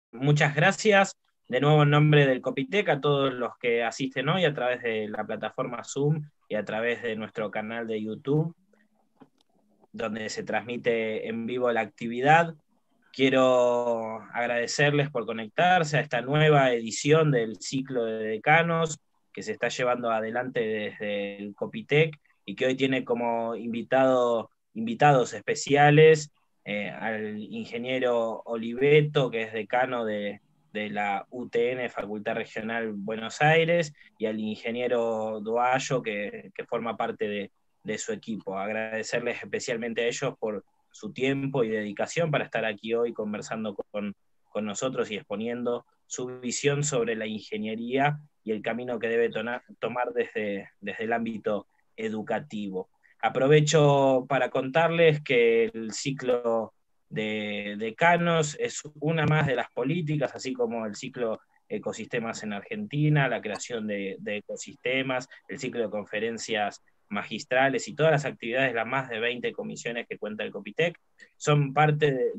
muchas gracias. De nuevo en nombre del Copitec a todos los que asisten hoy a través de la plataforma Zoom y a través de nuestro canal de YouTube, donde se transmite en vivo la actividad. Quiero agradecerles por conectarse a esta nueva edición del ciclo de decanos que se está llevando adelante desde el Copitec y que hoy tiene como invitados especiales al ingeniero Oliveto, que es decano de la UTN, Facultad Regional Buenos Aires, y al ingeniero Doallo, que forma parte de su equipo. Agradecerles especialmente a ellos por su tiempo y dedicación para estar aquí hoy conversando con nosotros y exponiendo su visión sobre la ingeniería y el camino que debe tomar desde el ámbito educativo. Aprovecho para contarles que el ciclo de decanos es una más de las políticas, así como el ciclo Ecosistemas en Argentina, la creación de ecosistemas, el ciclo de conferencias magistrales y todas las actividades, las más de 20 comisiones que cuenta el Copitec, son parte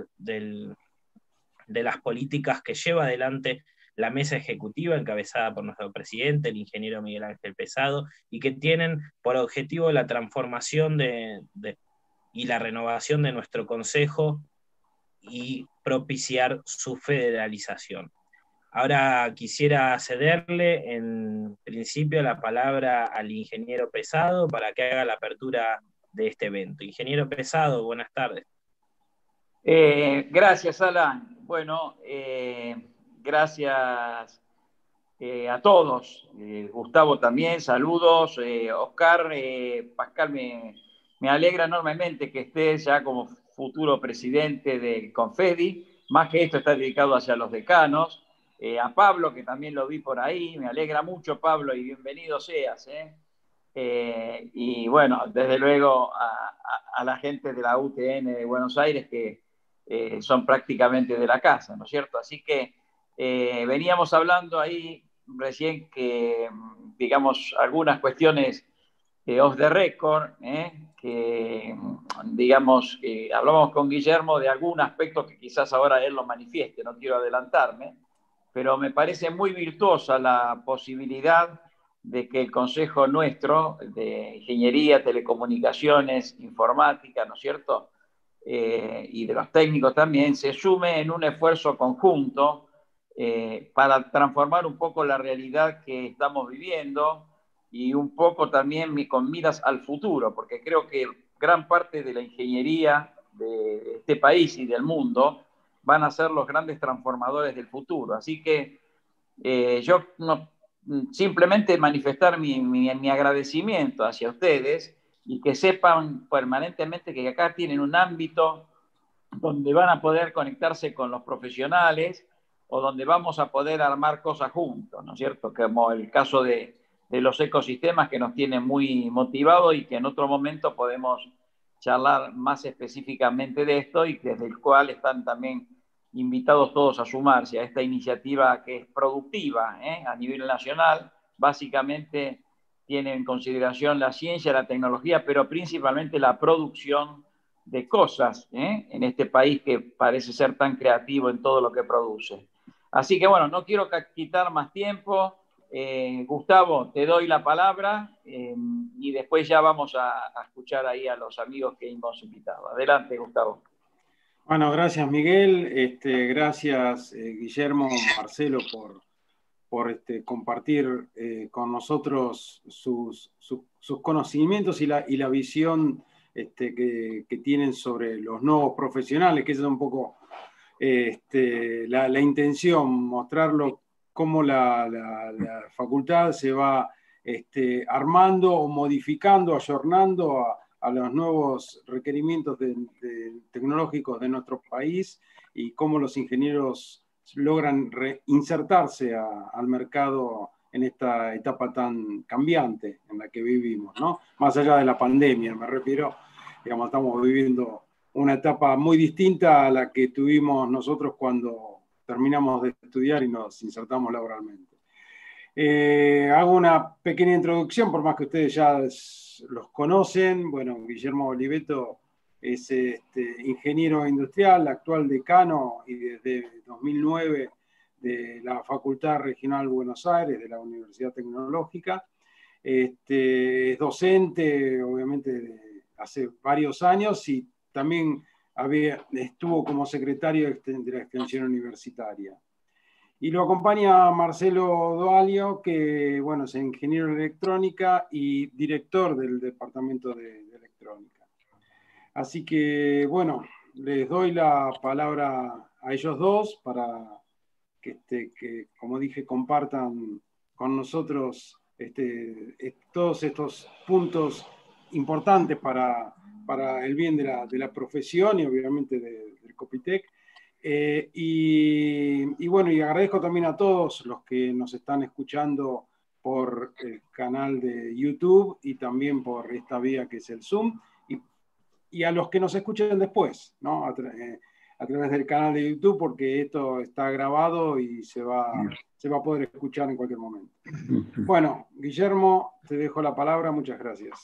de las políticas que lleva adelante la mesa ejecutiva encabezada por nuestro presidente, el ingeniero Miguel Ángel Pesado, y que tienen por objetivo la transformación y la renovación de nuestro Consejo y propiciar su federalización. Ahora quisiera cederle en principio la palabra al ingeniero Pesado para que haga la apertura de este evento. Ingeniero Pesado, buenas tardes. Gracias, Alan. Bueno, gracias a todos. Gustavo también, saludos. Oscar, Pascal, me alegra enormemente que estés ya como futuro presidente del Confedi. Más que esto está dedicado hacia los decanos. A Pablo, que también lo vi por ahí. Me alegra mucho, Pablo, y bienvenido seas. Y bueno, desde luego a la gente de la UTN de Buenos Aires que son prácticamente de la casa, ¿no es cierto? Así que veníamos hablando ahí recién que, digamos, algunas cuestiones off the record, que, digamos, hablamos con Guillermo de algún aspecto que quizás ahora él lo manifieste, no quiero adelantarme, pero me parece muy virtuosa la posibilidad de que el Consejo nuestro de Ingeniería, Telecomunicaciones, Informática, ¿no es cierto?, y de los técnicos también, se sume en un esfuerzo conjunto para transformar un poco la realidad que estamos viviendo y un poco también con miras al futuro, porque creo que gran parte de la ingeniería de este país y del mundo van a ser los grandes transformadores del futuro. Así que yo no, simplemente manifestar mi agradecimiento hacia ustedes y que sepan permanentemente que acá tienen un ámbito donde van a poder conectarse con los profesionales o donde vamos a poder armar cosas juntos, ¿no es cierto? Como el caso de los ecosistemas que nos tienen muy motivados y que en otro momento podemos charlar más específicamente de esto y desde el cual están también invitados todos a sumarse a esta iniciativa que es productiva a nivel nacional. Básicamente tiene en consideración la ciencia, la tecnología, pero principalmente la producción de cosas en este país que parece ser tan creativo en todo lo que produce. Así que bueno, no quiero quitar más tiempo. Gustavo, te doy la palabra y después ya vamos a escuchar ahí a los amigos que hemos invitado. Adelante, Gustavo. Bueno, gracias Miguel, gracias Guillermo, Marcelo por compartir con nosotros sus conocimientos y la visión que tienen sobre los nuevos profesionales, que esa es un poco la intención, mostrarlo cómo la facultad se va armando o modificando, ayornando a los nuevos requerimientos tecnológicos de nuestro país y cómo los ingenieros logran reinsertarse al mercado en esta etapa tan cambiante en la que vivimos, ¿no? Más allá de la pandemia, me refiero, digamos, estamos viviendo una etapa muy distinta a la que tuvimos nosotros cuando terminamos de estudiar y nos insertamos laboralmente. Hago una pequeña introducción, por más que ustedes ya los conocen. Bueno, Guillermo Oliveto es ingeniero industrial, actual decano y desde 2009 de la Facultad Regional Buenos Aires de la Universidad Tecnológica. Es docente, obviamente, hace varios años y también estuvo como secretario de la Extensión Universitaria. Y lo acompaña Marcelo Doalio, que bueno, es ingeniero en electrónica y director del Departamento de Electrónica. Así que, bueno, les doy la palabra a ellos dos para que como dije, compartan con nosotros todos estos puntos importantes para el bien de la profesión y obviamente del Copitec. Y bueno, y agradezco también a todos los que nos están escuchando por el canal de YouTube y también por esta vía que es el Zoom, y a los que nos escuchen después, ¿no? A través del canal de YouTube, porque esto está grabado y se va a poder escuchar en cualquier momento. Bueno, Guillermo, te dejo la palabra, muchas gracias.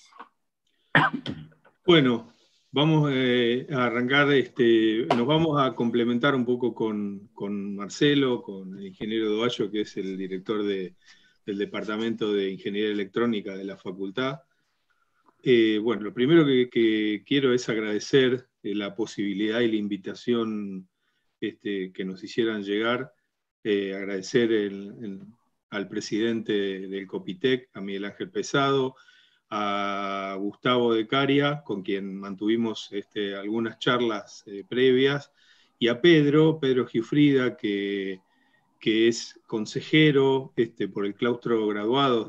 Bueno, vamos a arrancar, nos vamos a complementar un poco con Marcelo, con el ingeniero Doalio, que es el director del Departamento de Ingeniería Electrónica de la facultad. Bueno, lo primero que quiero es agradecer la posibilidad y la invitación que nos hicieran llegar, agradecer al presidente del Copitec, a Miguel Ángel Pesado, a Gustavo de Caria, con quien mantuvimos algunas charlas previas, y a Pedro Gifrida, que es consejero por el claustro graduados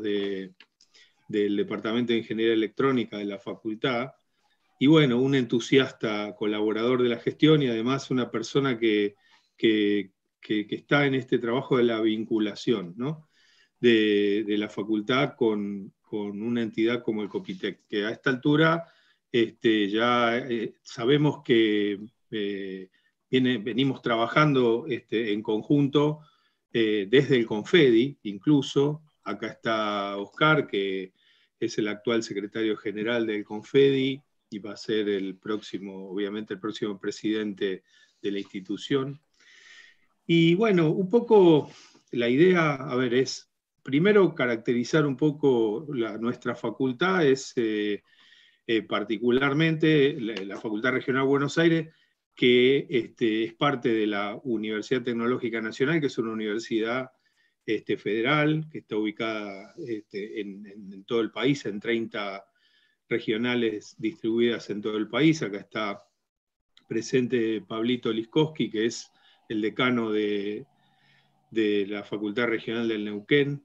del Departamento de Ingeniería Electrónica de la facultad, y bueno, un entusiasta colaborador de la gestión y además una persona que está en este trabajo de la vinculación, ¿no? de la facultad con una entidad como el Copitec, que a esta altura ya sabemos que venimos trabajando en conjunto desde el Confedi, incluso. Acá está Oscar, que es el actual secretario general del Confedi y va a ser obviamente el próximo presidente de la institución. Y bueno, un poco la idea, a ver, es primero caracterizar un poco nuestra facultad, es particularmente la Facultad Regional Buenos Aires, que es parte de la Universidad Tecnológica Nacional, que es una universidad federal, que está ubicada en todo el país, en 30 regionales distribuidas en todo el país. Acá está presente Pablito Liskowski, que es el decano de la Facultad Regional del Neuquén.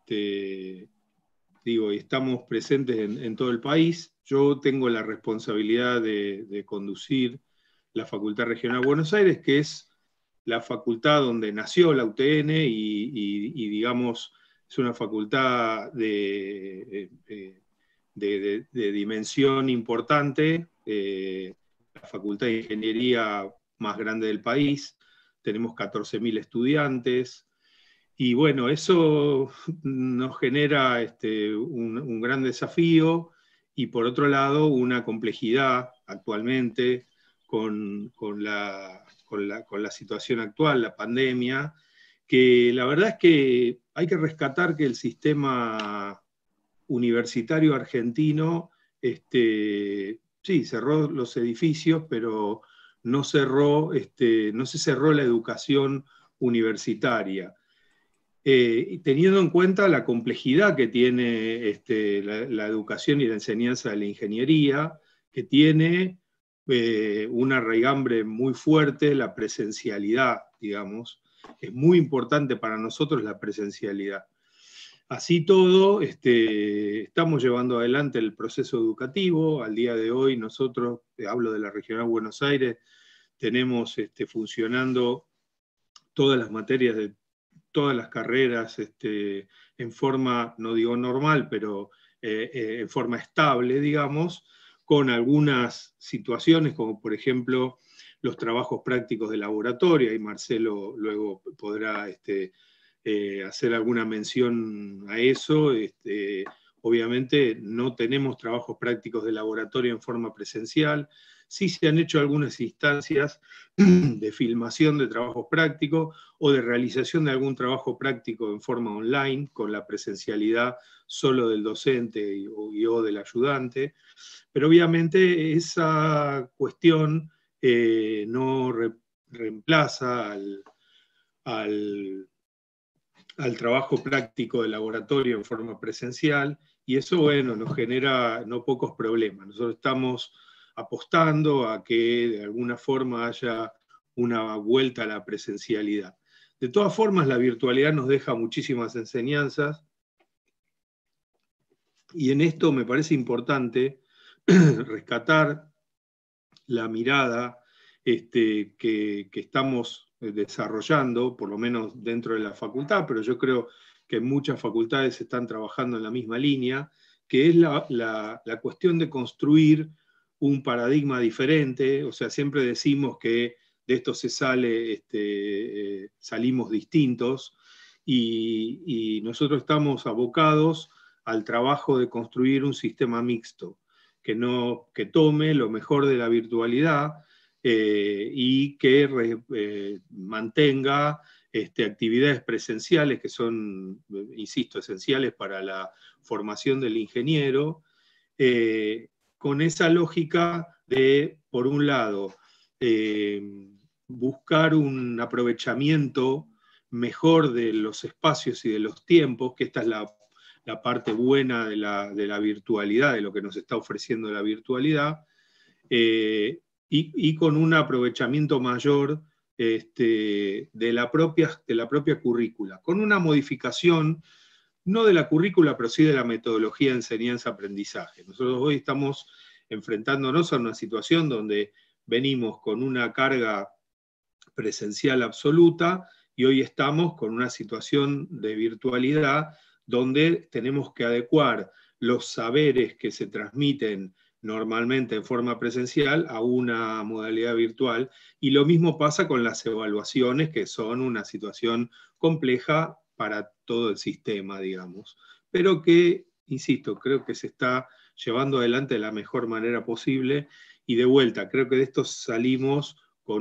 Y estamos presentes en todo el país. Yo tengo la responsabilidad de conducir la Facultad Regional Buenos Aires, que es la facultad donde nació la UTN y digamos, es una facultad de dimensión importante, la facultad de ingeniería más grande del país. Tenemos 14.000 estudiantes, y bueno, eso nos genera un gran desafío, y por otro lado una complejidad actualmente con la situación actual, la pandemia, que la verdad es que hay que rescatar que el sistema universitario argentino, sí, cerró los edificios, pero no se cerró la educación universitaria. Teniendo en cuenta la complejidad que tiene la educación y la enseñanza de la ingeniería, que tiene una raigambre muy fuerte, la presencialidad, digamos. Es muy importante para nosotros la presencialidad. Así todo, estamos llevando adelante el proceso educativo. Al día de hoy nosotros, hablo de la Regional Buenos Aires, tenemos funcionando todas las materias de todas las carreras en forma, no digo normal, pero en forma estable, digamos, con algunas situaciones, como por ejemplo los trabajos prácticos de laboratorio, y Marcelo luego podrá hacer alguna mención a eso. Obviamente no tenemos trabajos prácticos de laboratorio en forma presencial, Sí se han hecho algunas instancias de filmación de trabajos prácticos o de realización de algún trabajo práctico en forma online, con la presencialidad solo del docente y o del ayudante, pero obviamente esa cuestión no reemplaza al trabajo práctico de laboratorio en forma presencial, y eso, bueno, nos genera no pocos problemas. Nosotros estamos apostando a que de alguna forma haya una vuelta a la presencialidad. De todas formas, la virtualidad nos deja muchísimas enseñanzas, y en esto me parece importante rescatar la mirada que estamos desarrollando, por lo menos dentro de la facultad, pero yo creo que muchas facultades están trabajando en la misma línea, que es la cuestión de construir un paradigma diferente. O sea, siempre decimos que de esto se sale, salimos distintos, y nosotros estamos abocados al trabajo de construir un sistema mixto, que tome lo mejor de la virtualidad y que mantenga actividades presenciales que son, insisto, esenciales para la formación del ingeniero, con esa lógica de, por un lado, buscar un aprovechamiento mejor de los espacios y de los tiempos, que esta es la parte buena de la virtualidad, de lo que nos está ofreciendo la virtualidad, y con un aprovechamiento mayor de la propia currícula, con una modificación, no de la currícula, pero sí de la metodología de enseñanza-aprendizaje. Nosotros hoy estamos enfrentándonos a una situación donde venimos con una carga presencial absoluta, y hoy estamos con una situación de virtualidad donde tenemos que adecuar los saberes que se transmiten normalmente en forma presencial a una modalidad virtual, y lo mismo pasa con las evaluaciones, que son una situación compleja para todo el sistema, digamos, pero que, insisto, creo que se está llevando adelante de la mejor manera posible, y de vuelta, creo que de esto salimos con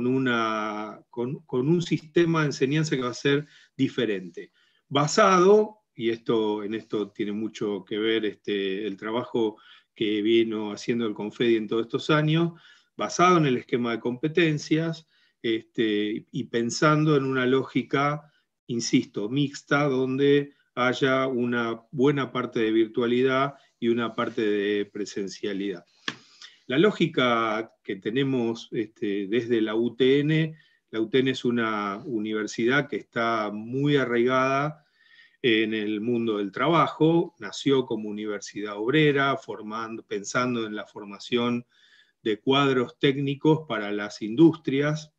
un sistema de enseñanza que va a ser diferente, basado, y en esto tiene mucho que ver el trabajo que vino haciendo el Confedi en todos estos años, basado en el esquema de competencias, y pensando en una lógica, insisto, mixta, donde haya una buena parte de virtualidad y una parte de presencialidad. La lógica que tenemos desde la UTN es una universidad que está muy arraigada en el mundo del trabajo, nació como universidad obrera, pensando en la formación de cuadros técnicos para las industrias,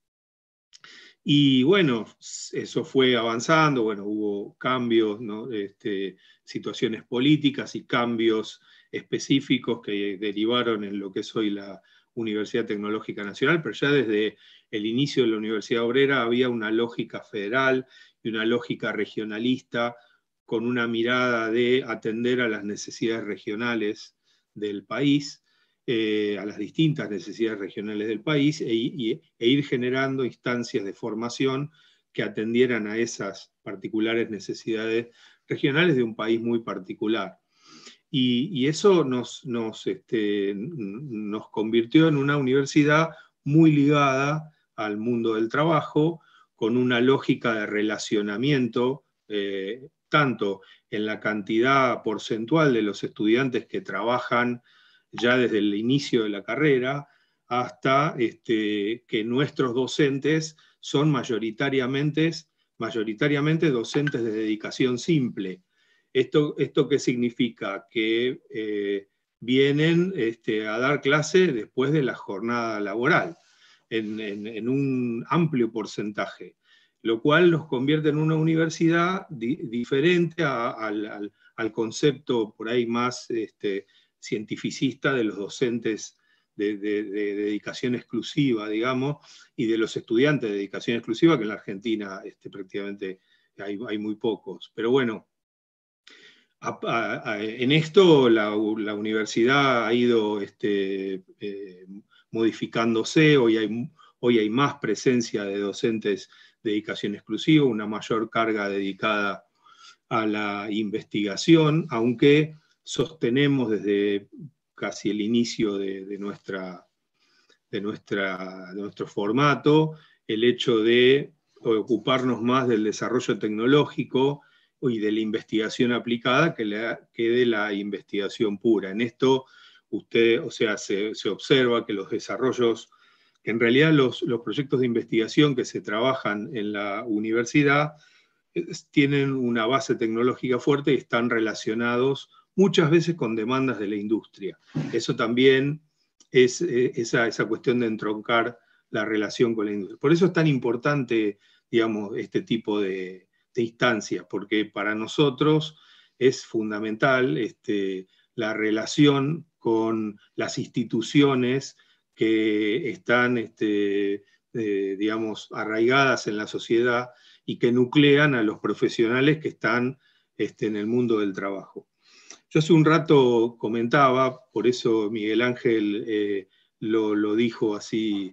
y bueno, eso fue avanzando, bueno, hubo cambios, ¿no? Situaciones políticas y cambios específicos que derivaron en lo que es hoy la Universidad Tecnológica Nacional, pero ya desde el inicio de la Universidad Obrera había una lógica federal y una lógica regionalista, con una mirada de atender a las necesidades regionales del país, a las distintas necesidades regionales del país, e ir generando instancias de formación que atendieran a esas particulares necesidades regionales de un país muy particular. Y eso nos convirtió en una universidad muy ligada al mundo del trabajo, con una lógica de relacionamiento, tanto en la cantidad porcentual de los estudiantes que trabajan ya desde el inicio de la carrera, hasta que nuestros docentes son mayoritariamente docentes de dedicación simple. ¿Esto qué significa? Que vienen a dar clase después de la jornada laboral, en un amplio porcentaje, lo cual nos convierte en una universidad diferente al concepto por ahí más cientificista de los docentes de dedicación exclusiva, digamos, y de los estudiantes de dedicación exclusiva, que en la Argentina prácticamente hay muy pocos. Pero bueno, en esto la universidad ha ido modificándose, hoy hay más presencia de docentes de dedicación exclusiva, una mayor carga dedicada a la investigación, aunque sostenemos desde casi el inicio de nuestro formato el hecho de ocuparnos más del desarrollo tecnológico y de la investigación aplicada que de la investigación pura. En esto, se observa que los desarrollos, que en realidad los proyectos de investigación que se trabajan en la universidad tienen una base tecnológica fuerte y están relacionados muchas veces con demandas de la industria. Eso también es esa cuestión de entroncar la relación con la industria. Por eso es tan importante, digamos, este tipo de instancias, porque para nosotros es fundamental la relación con las instituciones que están, digamos, arraigadas en la sociedad y que nuclean a los profesionales que están en el mundo del trabajo. Yo hace un rato comentaba, por eso Miguel Ángel lo dijo así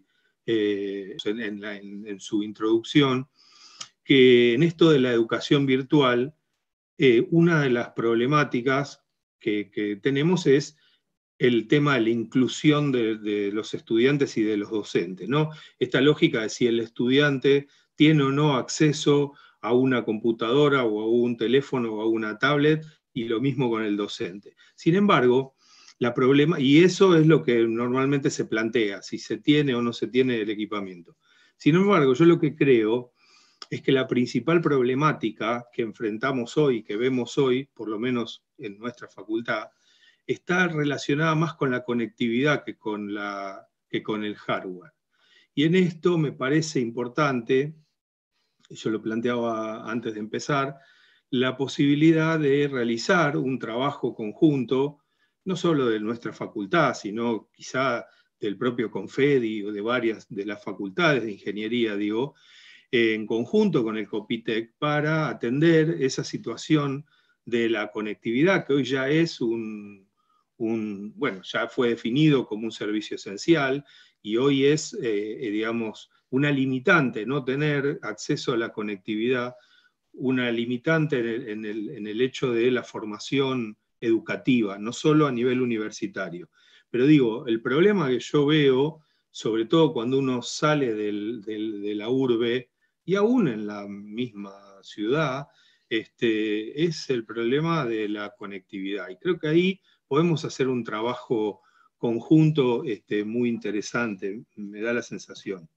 en su introducción, que en esto de la educación virtual, una de las problemáticas que tenemos es el tema de la inclusión de los estudiantes y de los docentes, ¿no? Esta lógica de si el estudiante tiene o no acceso a una computadora o a un teléfono o a una tablet, y lo mismo con el docente. Sin embargo, y eso es lo que normalmente se plantea, si se tiene o no se tiene el equipamiento. Sin embargo, yo lo que creo es que la principal problemática que enfrentamos hoy, que vemos hoy, por lo menos en nuestra facultad, está relacionada más con la conectividad que con el hardware. Y en esto me parece importante, yo lo planteaba antes de empezar, la posibilidad de realizar un trabajo conjunto, no solo de nuestra facultad, sino quizá del propio Confedi o de varias de las facultades de ingeniería, digo, en conjunto con el Copitec, para atender esa situación de la conectividad, que hoy ya es bueno, ya fue definido como un servicio esencial, y hoy es, digamos, una limitante no tener acceso a la conectividad, una limitante en el hecho de la formación educativa, no solo a nivel universitario. Pero digo, el problema que yo veo, sobre todo cuando uno sale de la urbe, y aún en la misma ciudad, es el problema de la conectividad. Y creo que ahí podemos hacer un trabajo conjunto muy interesante, me da la sensación.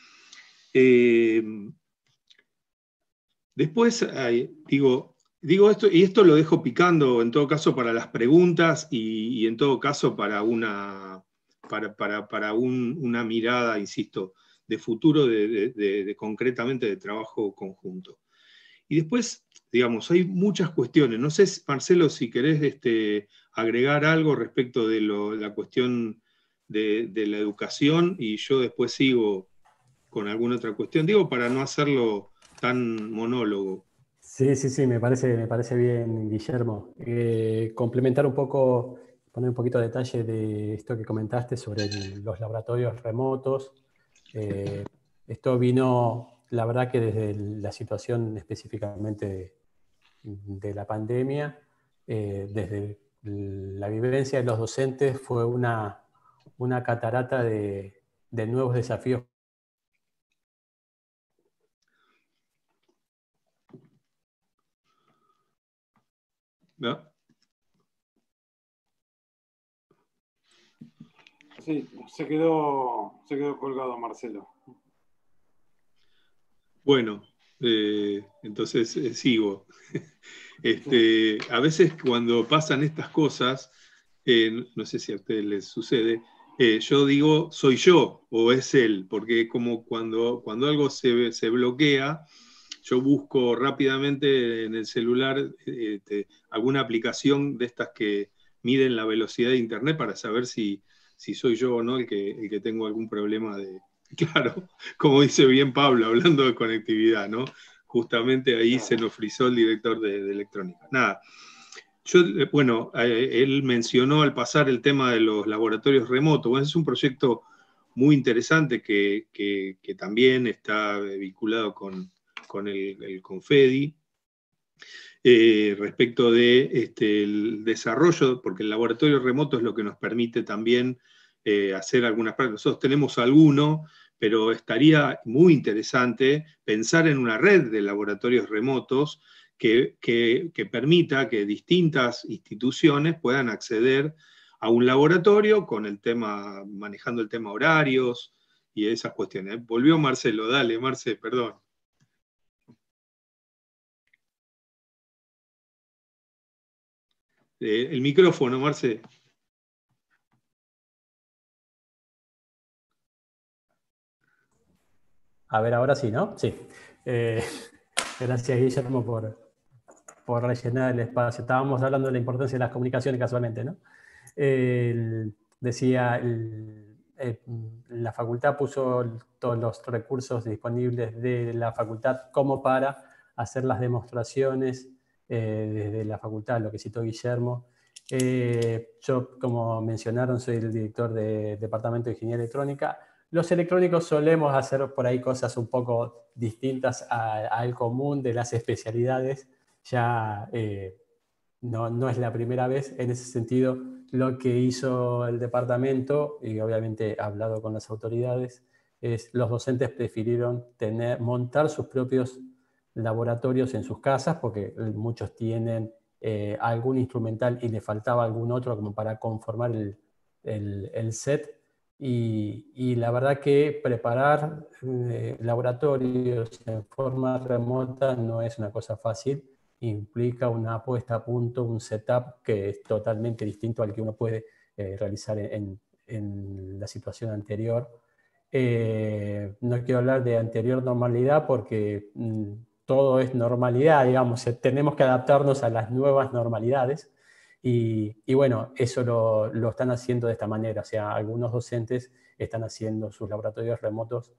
Después, digo esto, y esto lo dejo picando en todo caso para las preguntas y en todo caso para una mirada, insisto, de futuro, concretamente de trabajo conjunto. Y después, digamos, hay muchas cuestiones. No sé, Marcelo, si querés agregar algo respecto de la cuestión de la educación, y yo después sigo con alguna otra cuestión. Digo, para no hacerlo tan monólogo. Sí, me parece bien, Guillermo. Complementar un poco, poner un poquito de detalle de esto que comentaste sobre los laboratorios remotos. Esto vino, la verdad que desde la situación específicamente de la pandemia, desde la vivencia de los docentes fue una catarata de nuevos desafíos. ¿No? Sí, se quedó colgado Marcelo. Bueno, entonces sigo. A veces cuando pasan estas cosas, no sé si a ustedes les sucede, yo digo, soy yo o es él, porque como cuando algo se bloquea, yo busco rápidamente en el celular alguna aplicación de estas que miden la velocidad de internet para saber si soy yo o no el que tengo algún problema de... Claro, como dice bien Pablo, hablando de conectividad, ¿no? Justamente ahí se nos frizó el director de electrónica. Nada, bueno, él mencionó al pasar el tema de los laboratorios remotos. Bueno, es un proyecto muy interesante que también está vinculado con el Confedi, respecto de el desarrollo, porque el laboratorio remoto es lo que nos permite también hacer algunas prácticas. Nosotros tenemos alguno, pero estaría muy interesante pensar en una red de laboratorios remotos que permita que distintas instituciones puedan acceder a un laboratorio con el tema, manejando el tema horarios y esas cuestiones. Volvió Marcelo, dale, Marce, perdón. El micrófono, Marce. A ver, ahora sí, ¿no? Sí. Gracias, Guillermo, por rellenar el espacio. Estábamos hablando de la importancia de las comunicaciones casualmente, ¿no? Decía, la facultad puso todos los recursos disponibles de la facultad como para hacer las demostraciones desde la facultad, lo que citó Guillermo. Yo, como mencionaron, soy el director del Departamento de Ingeniería Electrónica. Los electrónicos solemos hacer por ahí cosas un poco distintas al común de las especialidades. Ya no es la primera vez. En ese sentido, lo que hizo el departamento, y obviamente he hablado con las autoridades, es los docentes prefirieron montar sus propios laboratorios en sus casas, porque muchos tienen algún instrumental y le faltaba algún otro como para conformar el set. Y la verdad que preparar laboratorios en forma remota no es una cosa fácil, implica una puesta a punto, un setup que es totalmente distinto al que uno puede realizar en la situación anterior. No quiero hablar de anterior normalidad porque todo es normalidad, digamos, tenemos que adaptarnos a las nuevas normalidades. Y bueno, eso lo están haciendo de esta manera. O sea, algunos docentes están haciendo sus laboratorios remotos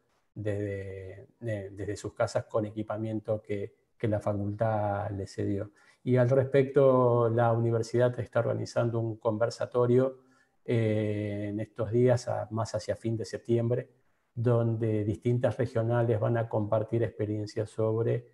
desde sus casas con equipamiento que la facultad les cedió. Y al respecto, la universidad está organizando un conversatorio en estos días, más hacia fin de septiembre, donde distintas regionales van a compartir experiencias sobre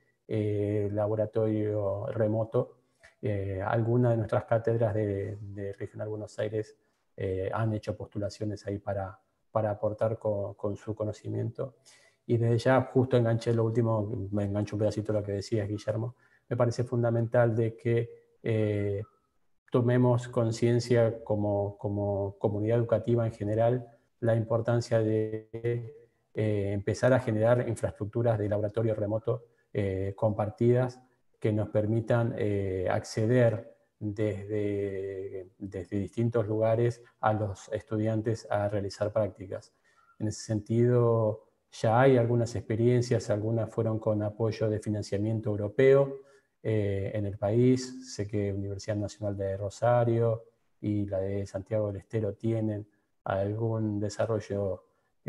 laboratorio remoto. Algunas de nuestras cátedras de Regional Buenos Aires han hecho postulaciones ahí para aportar con su conocimiento. Y desde ya, justo enganché lo último, me engancho un pedacito de lo que decías, Guillermo, me parece fundamental de que tomemos conciencia como comunidad educativa en general la importancia de empezar a generar infraestructuras de laboratorio remoto compartidas que nos permitan acceder desde distintos lugares a los estudiantes a realizar prácticas. En ese sentido, ya hay algunas experiencias, algunas fueron con apoyo de financiamiento europeo en el país. Sé que Universidad Nacional de Rosario y la de Santiago del Estero tienen algún desarrollo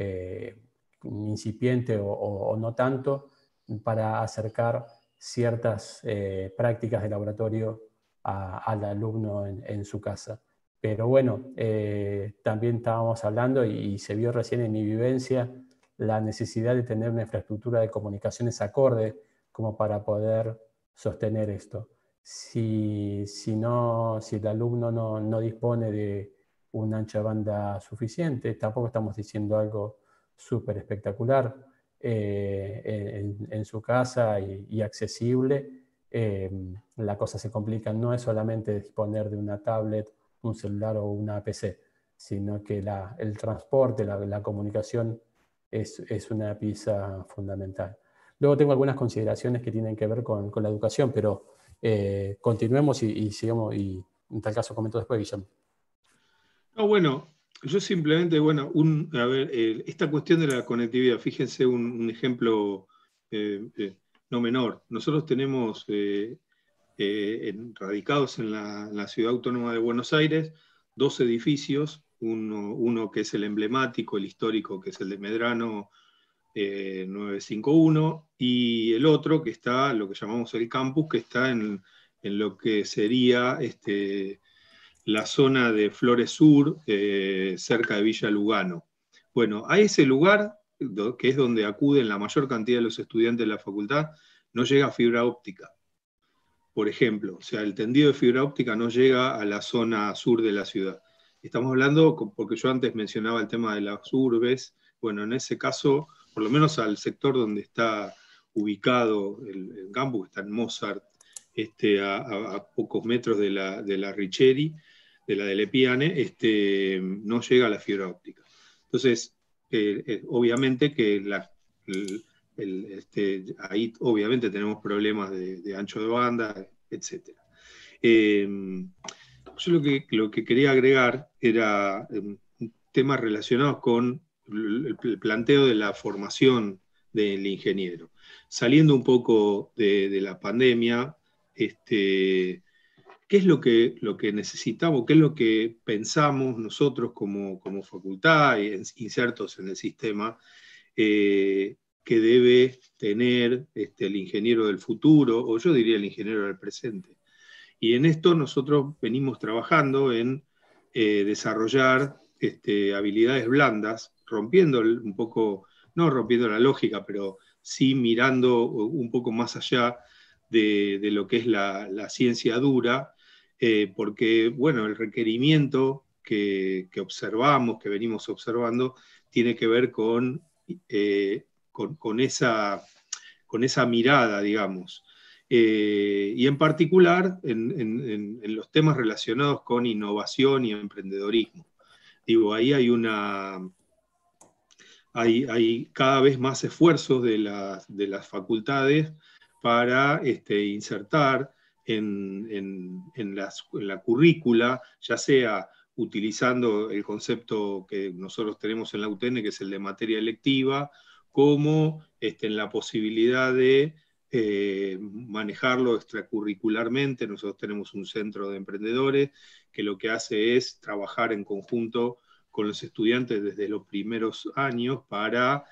incipiente o no tanto para acercar ciertas prácticas de laboratorio al alumno en su casa. Pero bueno, también estábamos hablando y se vio recién en mi vivencia la necesidad de tener una infraestructura de comunicaciones acorde como para poder sostener esto. Si el alumno no dispone de un ancho de banda suficiente, tampoco estamos diciendo algo súper espectacular en su casa y accesible. La cosa se complica, no es solamente disponer de una tablet, un celular o una PC, sino que el transporte, la comunicación es una pieza fundamental. Luego tengo algunas consideraciones que tienen que ver con la educación, pero continuemos y sigamos, y en tal caso comento después, Guillermo. No, bueno, yo simplemente, bueno, a ver, esta cuestión de la conectividad, fíjense un ejemplo no menor. Nosotros tenemos radicados en la Ciudad Autónoma de Buenos Aires 2 edificios, uno que es el emblemático, el histórico, que es el de Medrano 951, y el otro que está, lo que llamamos el campus, que está en lo que sería la zona de Flores Sur, cerca de Villa Lugano. Bueno, a ese lugar, que es donde acuden la mayor cantidad de los estudiantes de la facultad, no llega fibra óptica, por ejemplo. O sea, el tendido de fibra óptica no llega a la zona sur de la ciudad. Estamos hablando, porque yo antes mencionaba el tema de las urbes, bueno, en ese caso, por lo menos al sector donde está ubicado el campus, está en Mozart, a pocos metros de la Richeri, de la de Lepiane, no llega a la fibra óptica. Entonces, obviamente que ahí obviamente tenemos problemas de ancho de banda, etc. Yo lo que quería agregar era temas relacionados con el planteo de la formación del ingeniero. Saliendo un poco de la pandemia, ¿qué es lo que necesitamos? ¿Qué es lo que pensamos nosotros como facultad, insertos en el sistema, que debe tener el ingeniero del futuro, o yo diría el ingeniero del presente? Y en esto nosotros venimos trabajando en desarrollar habilidades blandas, rompiendo un poco, no rompiendo la lógica, pero sí mirando un poco más allá de lo que es la ciencia dura, porque, bueno, el requerimiento que observamos, que venimos observando, tiene que ver con esa mirada, digamos. Y en particular en los temas relacionados con innovación y emprendedorismo. Digo, ahí hay cada vez más esfuerzos de las facultades para insertar en la currícula, ya sea utilizando el concepto que nosotros tenemos en la UTN, que es el de materia electiva, como en la posibilidad de manejarlo extracurricularmente. Nosotros tenemos un centro de emprendedores que lo que hace es trabajar en conjunto con los estudiantes desde los primeros años para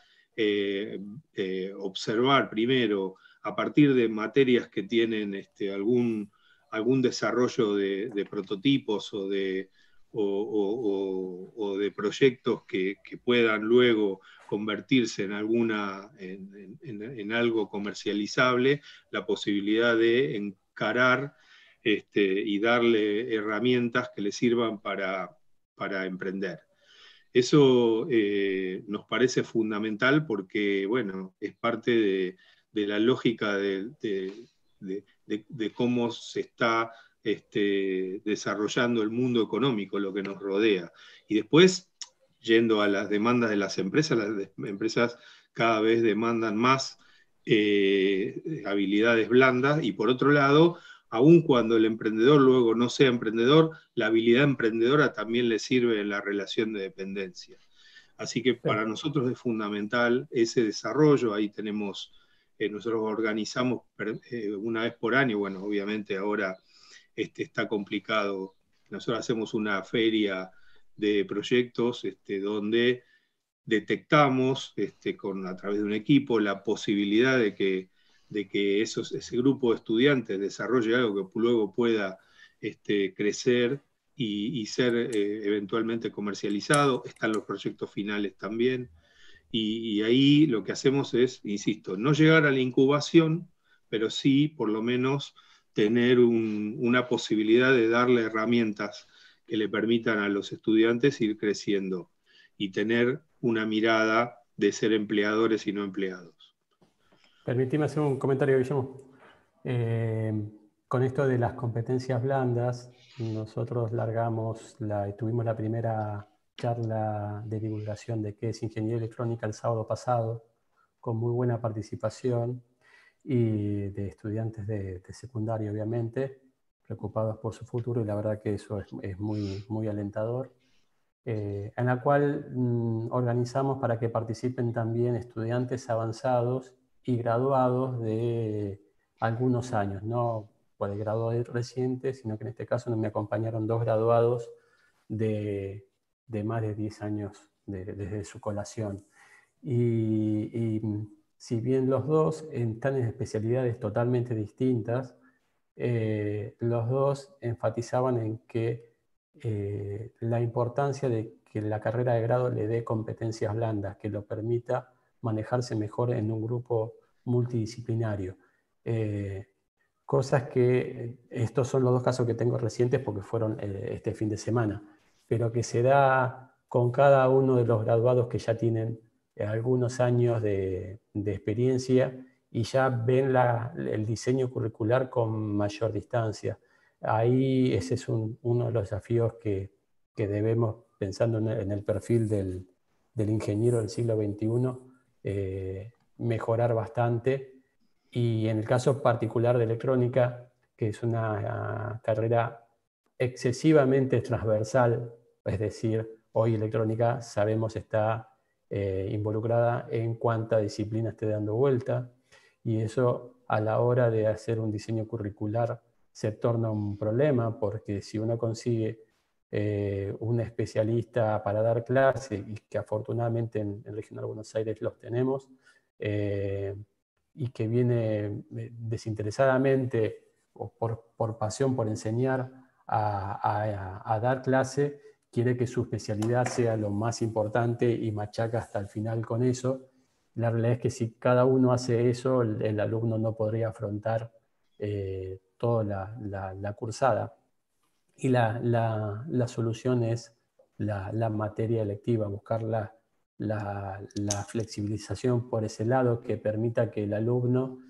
observar primero, a partir de materias que tienen algún desarrollo de prototipos o de proyectos que puedan luego convertirse en algo comercializable, la posibilidad de encarar y darle herramientas que le sirvan para emprender. Eso nos parece fundamental porque, bueno, es parte de la lógica de cómo se está desarrollando el mundo económico, lo que nos rodea. Y después, yendo a las demandas de las empresas cada vez demandan más habilidades blandas, y por otro lado, aun cuando el emprendedor luego no sea emprendedor, la habilidad emprendedora también le sirve en la relación de dependencia. Así que para nosotros es fundamental ese desarrollo. Ahí tenemos, nosotros organizamos una vez por año, bueno, obviamente ahora está complicado. Nosotros hacemos una feria de proyectos donde detectamos a través de un equipo la posibilidad de que ese grupo de estudiantes desarrolle algo que luego pueda crecer y ser eventualmente comercializado. Están los proyectos finales también. Y ahí lo que hacemos es, insisto, no llegar a la incubación, pero sí por lo menos tener una posibilidad de darle herramientas que le permitan a los estudiantes ir creciendo y tener una mirada de ser empleadores y no empleados. Permitime hacer un comentario, Guillermo. Con esto de las competencias blandas, nosotros tuvimos la primera charla de divulgación de qué es ingeniería electrónica el sábado pasado, con muy buena participación y de estudiantes de secundaria, obviamente, preocupados por su futuro, y la verdad que eso es muy, muy alentador. En la cual organizamos para que participen también estudiantes avanzados y graduados de algunos años, no por el graduado reciente, sino que en este caso me acompañaron 2 graduados de más de 10 años desde su colación. Y si bien los dos están en especialidades totalmente distintas, los dos enfatizaban en que la importancia de que la carrera de grado le dé competencias blandas, que lo permita manejarse mejor en un grupo multidisciplinario. Cosas que, estos son los dos casos que tengo recientes porque fueron este fin de semana, pero que se da con cada uno de los graduados que ya tienen algunos años de experiencia y ya ven el diseño curricular con mayor distancia. Ahí ese es uno de los desafíos que debemos, pensando en el perfil del ingeniero del siglo XXI, mejorar bastante. Y en el caso particular de electrónica, que es una carrera excesivamente transversal, es decir, hoy electrónica sabemos está involucrada en cuánta disciplina esté dando vuelta, y eso a la hora de hacer un diseño curricular se torna un problema, porque si uno consigue un especialista para dar clase, y que afortunadamente en Regional Buenos Aires los tenemos, y que viene desinteresadamente o por pasión, por enseñar a dar clase, quiere que su especialidad sea lo más importante y machaca hasta el final con eso. La realidad es que si cada uno hace eso, el alumno no podría afrontar toda la cursada. Y la solución es la materia electiva, buscar la flexibilización por ese lado que permita que el alumno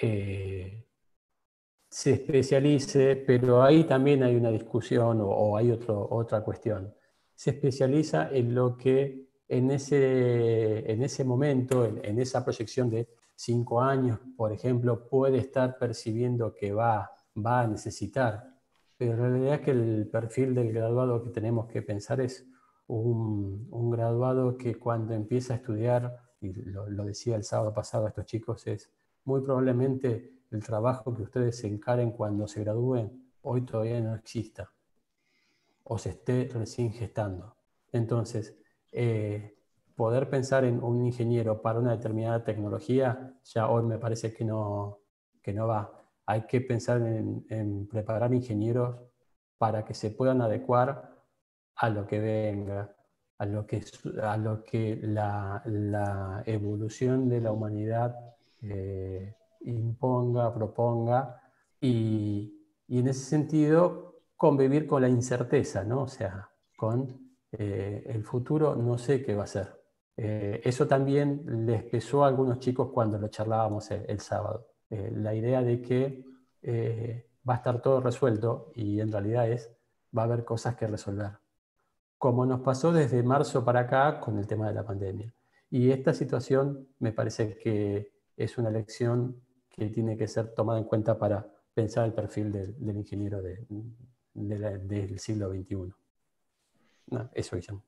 se especialice, pero ahí también hay una discusión o hay otra cuestión. Se especializa en lo que en ese momento, en esa proyección de 5 años, por ejemplo, puede estar percibiendo que va a necesitar. Pero la realidad es que el perfil del graduado que tenemos que pensar es un graduado que cuando empieza a estudiar, y lo decía el sábado pasado a estos chicos, es muy probablemente el trabajo que ustedes se encaren cuando se gradúen hoy todavía no exista o se esté recién gestando. Entonces, poder pensar en un ingeniero para una determinada tecnología ya hoy me parece que no va. Hay que pensar en preparar ingenieros para que se puedan adecuar a lo que venga, a lo que la evolución de la humanidad imponga, proponga, y en ese sentido convivir con la incerteza, ¿no? O sea, con el futuro no sé qué va a ser. Eso también les pesó a algunos chicos cuando lo charlábamos el sábado. La idea de que va a estar todo resuelto, y en realidad va a haber cosas que resolver, como nos pasó desde marzo para acá con el tema de la pandemia. Y esta situación me parece que es una lección que tiene que ser tomada en cuenta para pensar el perfil del ingeniero del siglo XXI. No, eso, Guillermo.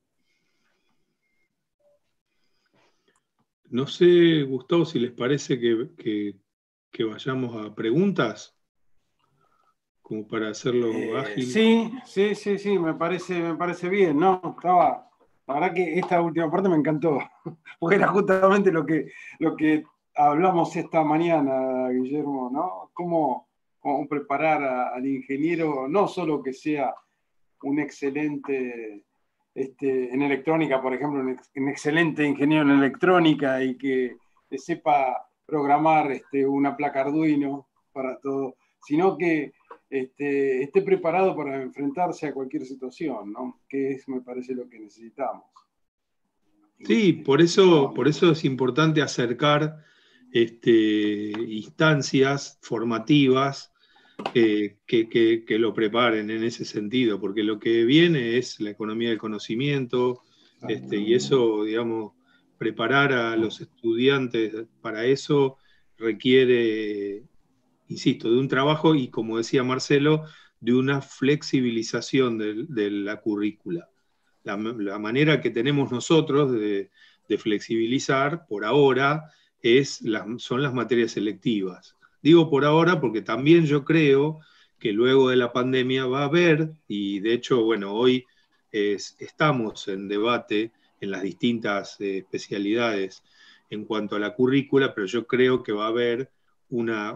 No sé, Gustavo, si les parece que vayamos a preguntas, como para hacerlo ágil. Sí, me parece bien, ¿no? La verdad que esta última parte me encantó, porque era justamente lo que hablamos esta mañana, Guillermo, ¿no? Cómo preparar al ingeniero, no solo que sea un excelente en electrónica, por ejemplo, un excelente ingeniero en electrónica y que sepa programar una placa Arduino para todo, sino que esté preparado para enfrentarse a cualquier situación, ¿no? Que me parece lo que necesitamos. Sí, por eso es importante acercar instancias formativas que lo preparen en ese sentido, porque lo que viene es la economía del conocimiento, y eso, digamos, preparar a los estudiantes para eso requiere, insisto, de un trabajo y, como decía Marcelo, de una flexibilización de la currícula. La manera que tenemos nosotros de flexibilizar por ahora son las materias selectivas. Digo por ahora porque también yo creo que luego de la pandemia va a haber, y de hecho, bueno, hoy estamos en debate en las distintas especialidades en cuanto a la currícula, pero yo creo que va a haber una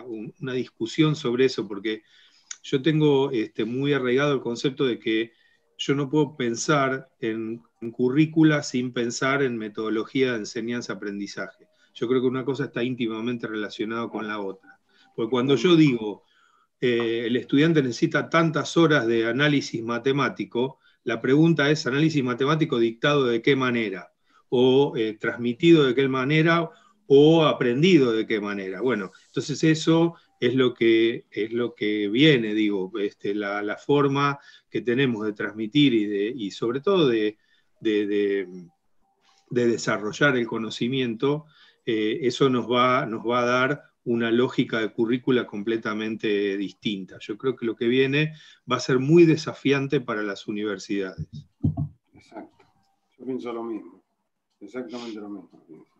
discusión sobre eso, porque yo tengo muy arraigado el concepto de que yo no puedo pensar en currícula sin pensar en metodología de enseñanza-aprendizaje. Yo creo que una cosa está íntimamente relacionada con la otra. Porque cuando yo digo el estudiante necesita tantas horas de análisis matemático, la pregunta es ¿análisis matemático dictado de qué manera? ¿O transmitido de qué manera? ¿O aprendido de qué manera? Bueno, entonces eso es lo que viene, digo, la forma que tenemos de transmitir y sobre todo de desarrollar el conocimiento, eso nos va a dar una lógica de currícula completamente distinta. Yo creo que lo que viene va a ser muy desafiante para las universidades. Exacto. Yo pienso lo mismo. Exactamente lo mismo.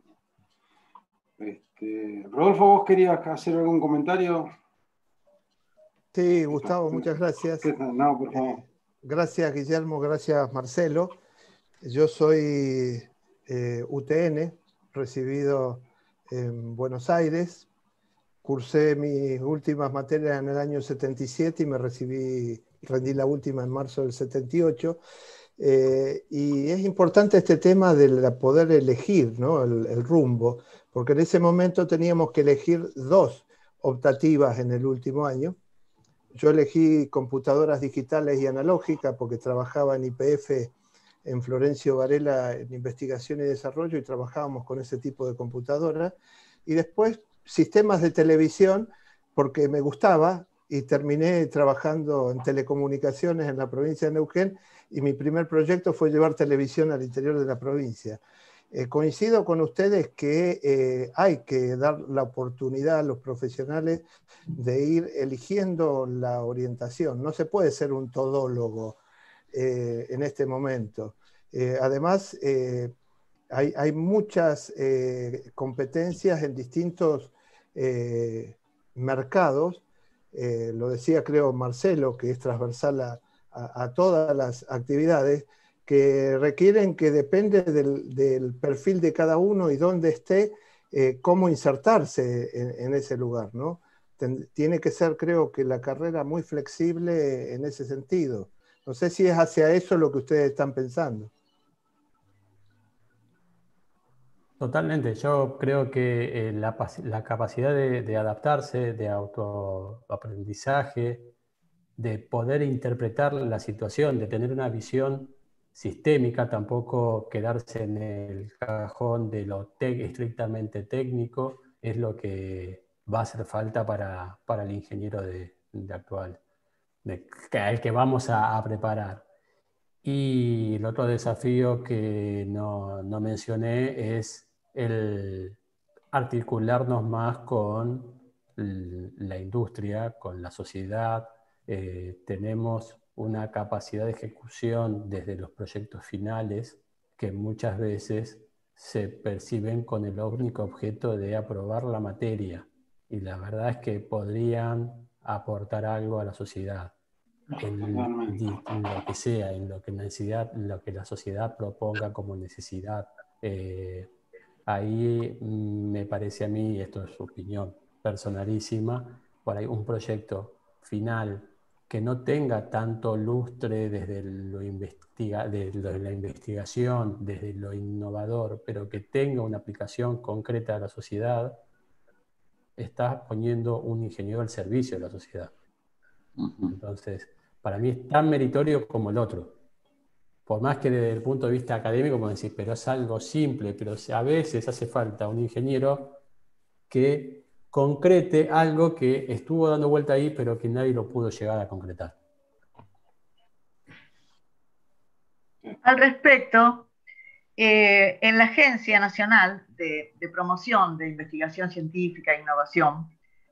Rodolfo, ¿vos querías hacer algún comentario? Sí, Gustavo, muchas gracias. No, por favor. Gracias, Guillermo, gracias, Marcelo. Yo soy UTN, recibido en Buenos Aires. Cursé mis últimas materias en el año 77 y me rendí la última en marzo del 78. Y es importante este tema de poder elegir, ¿no? el rumbo, porque en ese momento teníamos que elegir 2 optativas en el último año. Yo elegí computadoras digitales y analógicas porque trabajaba en YPF en Florencio Varela en investigación y desarrollo y trabajábamos con ese tipo de computadoras. Y después sistemas de televisión porque me gustaba y terminé trabajando en telecomunicaciones en la provincia de Neuquén y mi primer proyecto fue llevar televisión al interior de la provincia. Coincido con ustedes que hay que dar la oportunidad a los profesionales de ir eligiendo la orientación. No se puede ser un todólogo en este momento. Además, hay muchas competencias en distintos mercados. Lo decía, creo, Marcelo, que es transversal a todas las actividades, que requieren que depende del perfil de cada uno y dónde esté, cómo insertarse en ese lugar, ¿no? Tiene que ser, creo que la carrera muy flexible en ese sentido. No sé si es hacia eso lo que ustedes están pensando. Totalmente, yo creo que la capacidad de adaptarse, de autoaprendizaje, de poder interpretar la situación, de tener una visión sistémica, tampoco quedarse en el cajón de lo estrictamente técnico, es lo que va a hacer falta para el ingeniero de actual, al que vamos a preparar. Y el otro desafío que no mencioné es el articularnos más con la industria, con la sociedad. Tenemos una capacidad de ejecución desde los proyectos finales que muchas veces se perciben con el único objeto de aprobar la materia. Y la verdad es que podrían aportar algo a la sociedad. En lo que sea, en lo que la sociedad proponga como necesidad. Ahí me parece a mí, esto es opinión personalísima, por ahí un proyecto final que no tenga tanto lustre desde desde la investigación, desde lo innovador, pero que tenga una aplicación concreta a la sociedad, está poniendo un ingeniero al servicio de la sociedad. Entonces, para mí es tan meritorio como el otro. Por más que desde el punto de vista académico, como decir, pero es algo simple, pero a veces hace falta un ingeniero que concrete algo que estuvo dando vuelta ahí, pero que nadie lo pudo llegar a concretar. Al respecto, en la Agencia Nacional de Promoción de Investigación Científica e Innovación,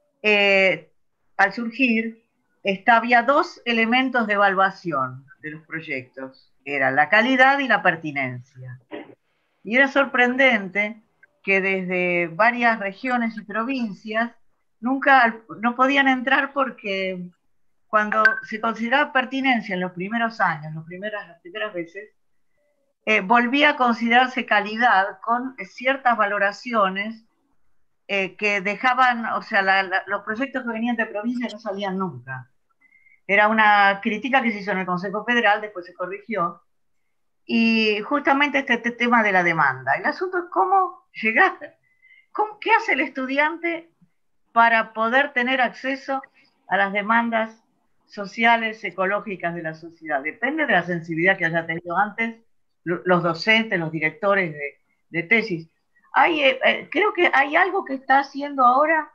al surgir, había 2 elementos de evaluación de los proyectos. Era la calidad y la pertinencia. Y era sorprendente que desde varias regiones y provincias no podían entrar porque cuando se consideraba pertinencia en los primeros años, las primeras veces, volvía a considerarse calidad con ciertas valoraciones que dejaban, o sea, los proyectos que venían de provincia no salían nunca. Era una crítica que se hizo en el Consejo Federal, después se corrigió. Y justamente este tema de la demanda. El asunto es cómo llegar, qué hace el estudiante para poder tener acceso a las demandas sociales, ecológicas de la sociedad. Depende de la sensibilidad que haya tenido antes los docentes, los directores de tesis. Creo que hay algo que está haciendo ahora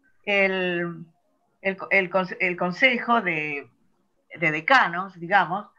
el Consejo de Decanos, digamos.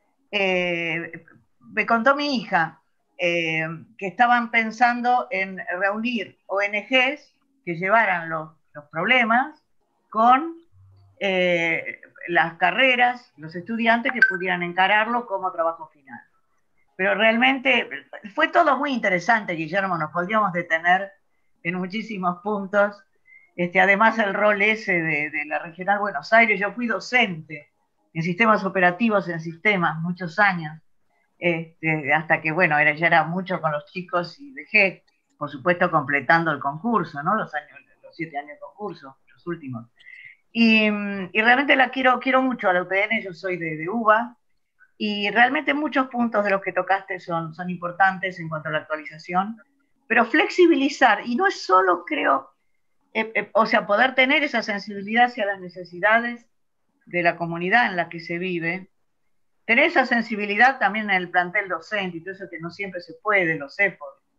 Me contó mi hija que estaban pensando en reunir ONGs que llevaran los problemas con las carreras, los estudiantes que pudieran encararlo como trabajo final. Pero realmente fue todo muy interesante, Guillermo, nos podríamos detener en muchísimos puntos. Además, el rol ese de la Regional Buenos Aires, yo fui docente en sistemas operativos, en sistemas, muchos años, hasta que, bueno, ya era mucho con los chicos y dejé, por supuesto, completando el concurso, ¿no? Los 7 años de concurso, los últimos. Y realmente quiero mucho a la UTN, yo soy de UBA, y realmente muchos puntos de los que tocaste son importantes en cuanto a la actualización, pero flexibilizar, y no es solo, creo, o sea, poder tener esa sensibilidad hacia las necesidades de la comunidad en la que se vive, tener esa sensibilidad también en el plantel docente y todo eso que no siempre se puede, lo sé,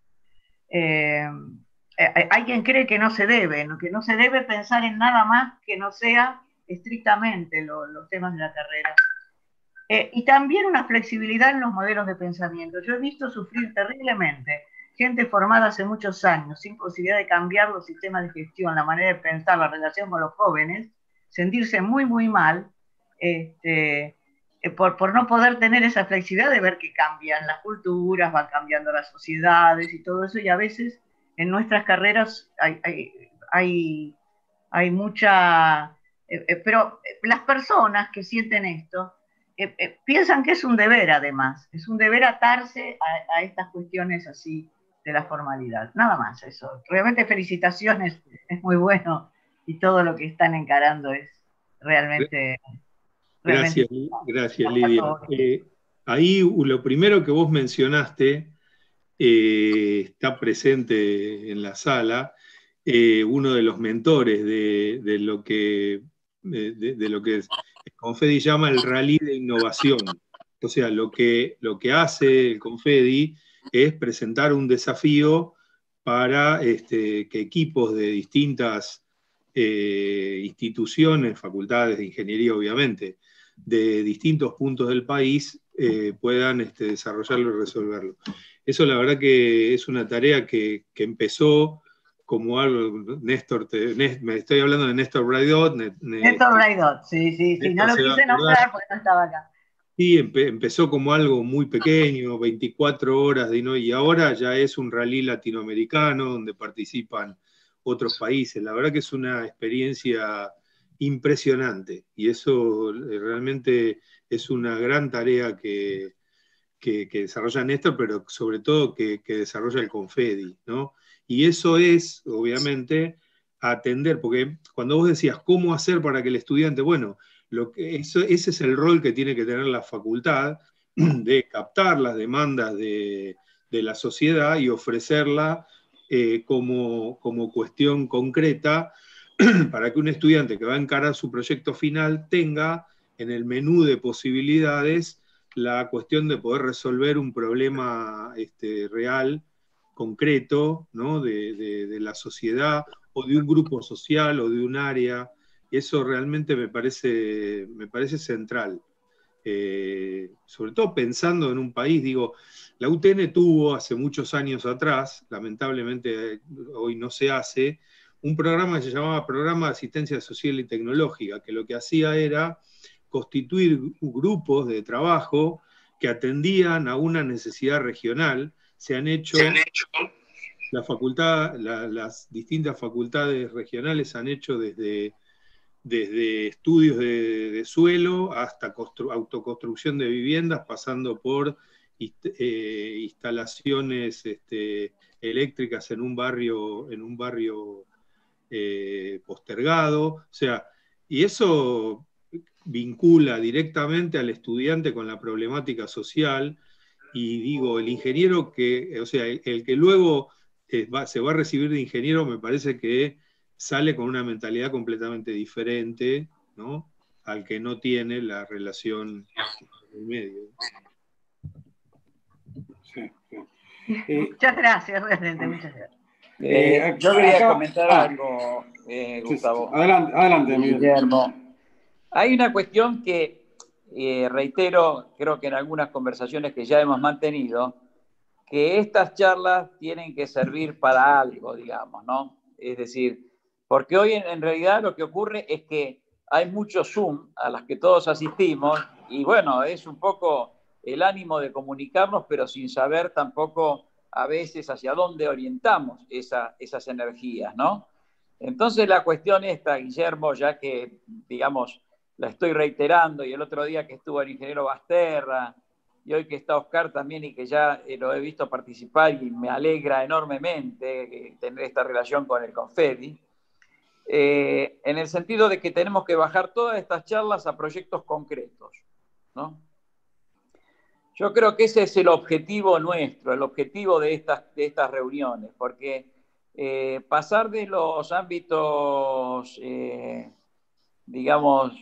hay quien cree que no se debe, ¿no? Que no se debe pensar en nada más que no sea estrictamente los temas de la carrera. Y también una flexibilidad en los modelos de pensamiento. Yo he visto sufrir terriblemente gente formada hace muchos años, sin posibilidad de cambiar los sistemas de gestión, la manera de pensar, la relación con los jóvenes, sentirse muy, muy mal, por no poder tener esa flexibilidad de ver que cambian las culturas, van cambiando las sociedades y todo eso, y a veces en nuestras carreras hay mucha... pero las personas que sienten esto piensan que es un deber, además, es un deber atarse a estas cuestiones así de la formalidad. Nada más eso. Realmente felicitaciones, es muy bueno y todo lo que están encarando es realmente... Gracias, gracias Lidia. Ahí lo primero que vos mencionaste está presente en la sala, uno de los mentores de lo que el Confedi llama el rally de innovación. O sea, lo que hace el Confedi es presentar un desafío para que equipos de distintas instituciones, facultades de ingeniería obviamente, de distintos puntos del país puedan desarrollarlo y resolverlo. Eso la verdad que es una tarea que empezó como algo, Néstor, me estoy hablando de Néstor Braidot. Néstor Braidot, sí, no lo quise nombrar porque no estaba acá. Sí, empezó como algo muy pequeño, 24 horas, y ahora ya es un rally latinoamericano donde participan otros países. La verdad que es una experiencia impresionante y eso realmente es una gran tarea que desarrolla Néstor, pero sobre todo que desarrolla el Confedi, ¿no? Y eso es, obviamente, atender, porque cuando vos decías cómo hacer para que el estudiante, bueno, ese es el rol que tiene que tener la facultad, de captar las demandas de la sociedad y ofrecerla como cuestión concreta para que un estudiante que va a encarar su proyecto final tenga en el menú de posibilidades la cuestión de poder resolver un problema real, concreto, ¿no? de la sociedad o de un grupo social o de un área. Y eso realmente me parece central. Sobre todo pensando en un país, digo, la UTN tuvo hace muchos años atrás, lamentablemente hoy no se hace, un programa que se llamaba Programa de Asistencia Social y Tecnológica, que lo que hacía era constituir grupos de trabajo que atendían a una necesidad regional. Se han hecho las distintas facultades regionales han hecho desde estudios de suelo hasta autoconstrucción de viviendas, pasando por instalaciones eléctricas en un barrio postergado. O sea, y eso vincula directamente al estudiante con la problemática social, y digo, el ingeniero que, o sea, el que luego se va a recibir de ingeniero, me parece que sale con una mentalidad completamente diferente, ¿no?, al que no tiene la relación en el medio. Sí, sí. Muchas gracias, realmente, muchas gracias. Yo quería acá, comentar algo, Gustavo. Adelante, Miguel. Guillermo. Hay una cuestión que, reitero, creo que en algunas conversaciones que ya hemos mantenido, que estas charlas tienen que servir para algo, digamos, ¿no? Es decir, porque hoy en realidad lo que ocurre es que hay mucho Zoom a las que todos asistimos, y bueno, es un poco el ánimo de comunicarnos, pero sin saber tampoco a veces hacia dónde orientamos esas energías, ¿no? Entonces la cuestión esta, Guillermo, ya que, digamos, la estoy reiterando, y el otro día que estuvo el ingeniero Basterra, y hoy que está Oscar también, y que ya lo he visto participar, y me alegra enormemente tener esta relación con el Confedi, en el sentido de que tenemos que bajar todas estas charlas a proyectos concretos, ¿no? Yo creo que ese es el objetivo nuestro, el objetivo de estas reuniones, porque pasar de los ámbitos, digamos,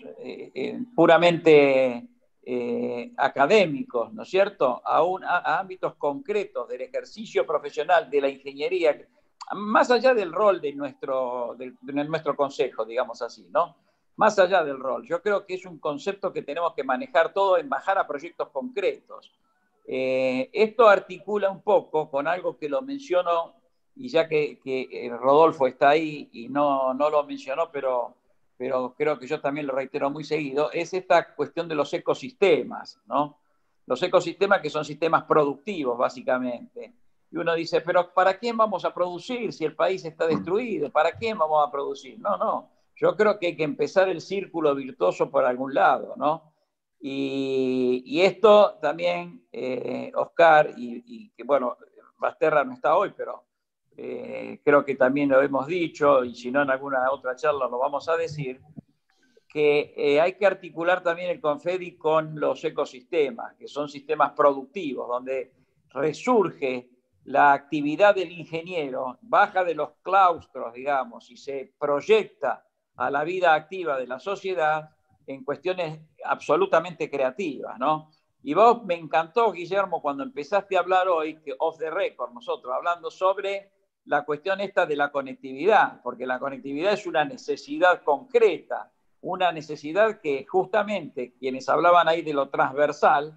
puramente académicos, ¿no es cierto?, a ámbitos concretos del ejercicio profesional de la ingeniería, más allá del rol de nuestro consejo, digamos así, ¿no? Más allá del rol. Yo creo que es un concepto que tenemos que manejar todo en bajar a proyectos concretos. Esto articula un poco con algo que lo menciono, y ya que Rodolfo está ahí y no lo mencionó, pero creo que yo también lo reitero muy seguido, es esta cuestión de los ecosistemas, ¿no? Los ecosistemas, que son sistemas productivos, básicamente. Y uno dice, pero ¿para quién vamos a producir si el país está destruido? ¿Para quién vamos a producir? No. Yo creo que hay que empezar el círculo virtuoso por algún lado, ¿no? Y esto también, Oscar, y que bueno, Basterra no está hoy, pero creo que también lo hemos dicho, y si no en alguna otra charla lo vamos a decir, que hay que articular también el Confedi con los ecosistemas, que son sistemas productivos, donde resurge la actividad del ingeniero, baja de los claustros, digamos, y se proyecta a la vida activa de la sociedad en cuestiones absolutamente creativas, ¿no? Y vos, me encantó, Guillermo, cuando empezaste a hablar hoy, que off the record, nosotros hablando sobre la cuestión esta de la conectividad, porque la conectividad es una necesidad concreta, una necesidad que justamente quienes hablaban ahí de lo transversal,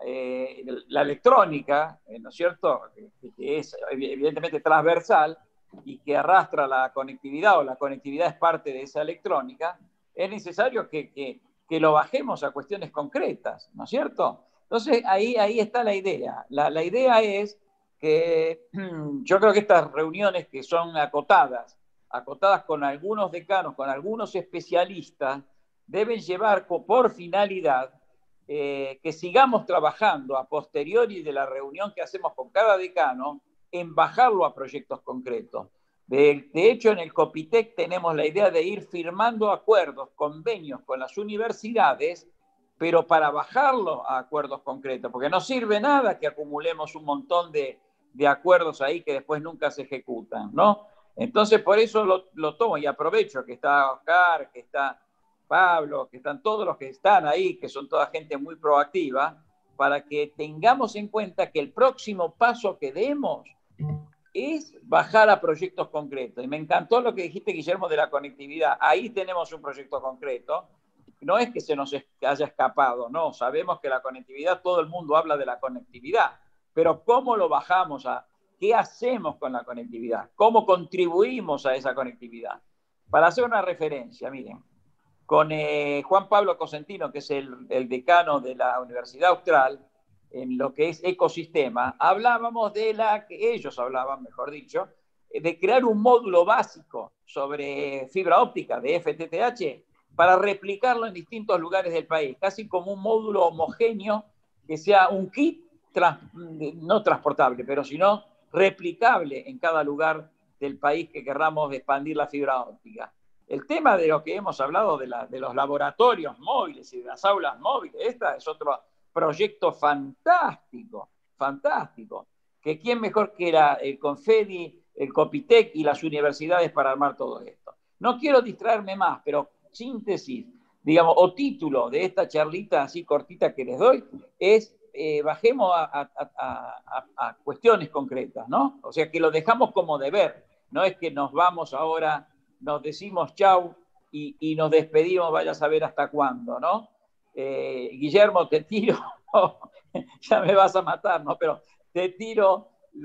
la electrónica, ¿no es cierto?, que es evidentemente transversal y que arrastra la conectividad, o la conectividad es parte de esa electrónica, es necesario que lo bajemos a cuestiones concretas, ¿no es cierto? Entonces ahí está la idea. La idea es que yo creo que estas reuniones, que son acotadas con algunos decanos, con algunos especialistas, deben llevar por finalidad que sigamos trabajando a posteriori de la reunión que hacemos con cada decano en bajarlo a proyectos concretos. De hecho, en el Copitec tenemos la idea de ir firmando acuerdos, convenios con las universidades, pero para bajarlo a acuerdos concretos, porque no sirve nada que acumulemos un montón de acuerdos ahí que después nunca se ejecutan, ¿no? Entonces, por eso lo tomo, y aprovecho que está Oscar, que está Pablo, que están todos los que están ahí, que son toda gente muy proactiva, para que tengamos en cuenta que el próximo paso que demos es bajar a proyectos concretos. Y me encantó lo que dijiste, Guillermo, de la conectividad. Ahí tenemos un proyecto concreto. No es que se nos haya escapado, no. Sabemos que la conectividad, todo el mundo habla de la conectividad, pero ¿cómo lo bajamos a qué hacemos con la conectividad? ¿Cómo contribuimos a esa conectividad? Para hacer una referencia, miren, con Juan Pablo Cosentino, que es el decano de la Universidad Austral, en lo que es ecosistema, hablábamos ellos hablaban, mejor dicho, de crear un módulo básico sobre fibra óptica de FTTH para replicarlo en distintos lugares del país, casi como un módulo homogéneo que sea un kit no transportable, pero sino replicable en cada lugar del país que querramos expandir la fibra óptica. el tema de lo que hemos hablado de los laboratorios móviles y de las aulas móviles, esta es otro proyecto fantástico, fantástico, que quién mejor que era el Confedi, el Copitec y las universidades para armar todo esto. No quiero distraerme más, pero síntesis, digamos, o título de esta charlita así cortita que les doy, es bajemos a cuestiones concretas, ¿no? O sea, que lo dejamos como deber, no es que nos vamos ahora, nos decimos chau y nos despedimos, vaya a saber hasta cuándo, ¿no? Guillermo, te tiro, ya me vas a matar, ¿no? Pero te tiro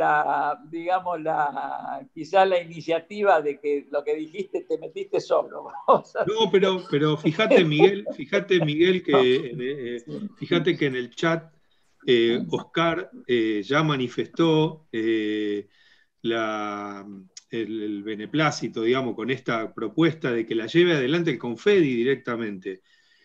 quizás la iniciativa de que lo que dijiste te metiste solo. No, pero fíjate, Miguel, que fíjate que en el chat Oscar ya manifestó el beneplácito, digamos, con esta propuesta de que la lleve adelante el Confedi directamente.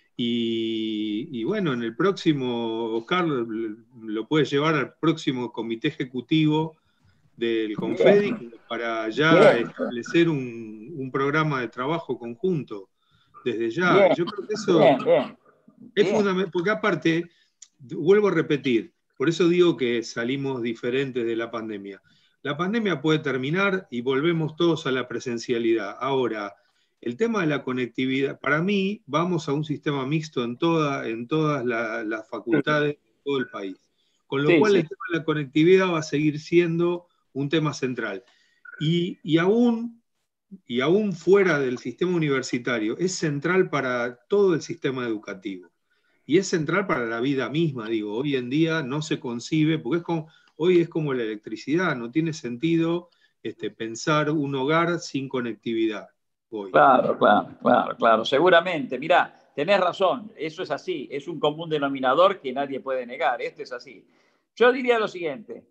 Y bueno, en el próximo, Oscar lo puede llevar al próximo comité ejecutivo del Confedi para ya establecer un programa de trabajo conjunto desde ya. Bien, yo creo que eso es fundamental, porque aparte, vuelvo a repetir, por eso digo que salimos diferentes de la pandemia. La pandemia puede terminar y volvemos todos a la presencialidad. Ahora, el tema de la conectividad, para mí, vamos a un sistema mixto en todas las facultades de todo el país. Con lo cual el tema de la conectividad va a seguir siendo un tema central. Y aún fuera del sistema universitario, es central para todo el sistema educativo. Y es central para la vida misma, digo. Hoy en día no se concibe, porque hoy es como la electricidad, no tiene sentido pensar un hogar sin conectividad. Hoy. Claro. Seguramente, mirá, tenés razón, eso es así, es un común denominador que nadie puede negar, esto es así. Yo diría lo siguiente,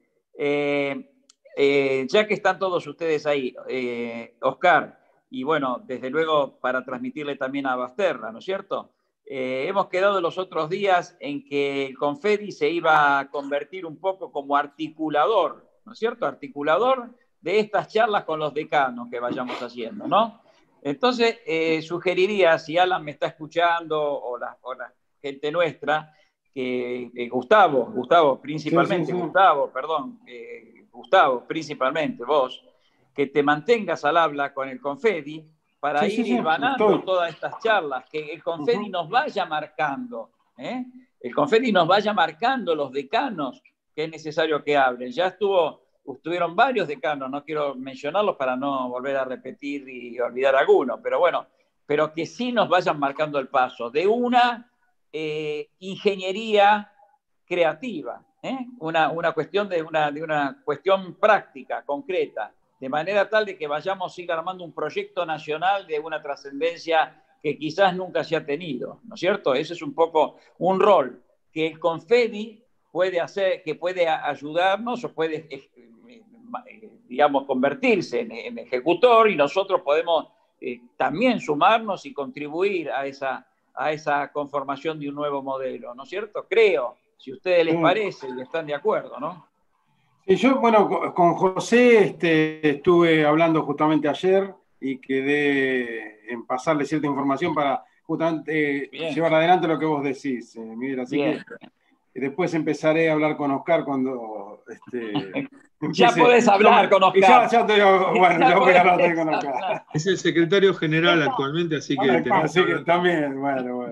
ya que están todos ustedes ahí, Oscar, y bueno, desde luego para transmitirle también a Basterra, ¿no es cierto? Hemos quedado los otros días en que el Confedi se iba a convertir un poco como articulador, ¿no es cierto? Articulador de estas charlas con los decanos que vayamos haciendo, ¿no? Entonces, sugeriría, si Alan me está escuchando o la gente nuestra, que Gustavo, principalmente, sí. Gustavo, principalmente vos, que te mantengas al habla con el Confedi para ir hilvanando todas estas charlas, que el Confedi nos vaya marcando, el Confedi nos vaya marcando los decanos que es necesario que hablen. Ya estuvieron varios decanos, no quiero mencionarlos para no volver a repetir y olvidar alguno, pero bueno, pero que sí nos vayan marcando el paso de una ingeniería creativa, una cuestión de una cuestión práctica, concreta, de manera tal de que vayamos a ir armando un proyecto nacional de una trascendencia que quizás nunca se ha tenido, ¿no es cierto? Ese es un poco un rol que el Confedi puede hacer, que puede ayudarnos o puede, digamos, convertirse en ejecutor, y nosotros podemos también sumarnos y contribuir a esa conformación de un nuevo modelo, ¿no es cierto? Creo, si a ustedes les parece y están de acuerdo, ¿no? Sí, yo, bueno, con José estuve hablando justamente ayer y quedé en pasarle cierta información para justamente llevar adelante lo que vos decís, Miguel. Así que después empezaré a hablar con Oscar cuando... ya podés hablar con Oscar. Ya voy a hablar con Oscar. Es el secretario general actualmente, así que... Así que también, bueno.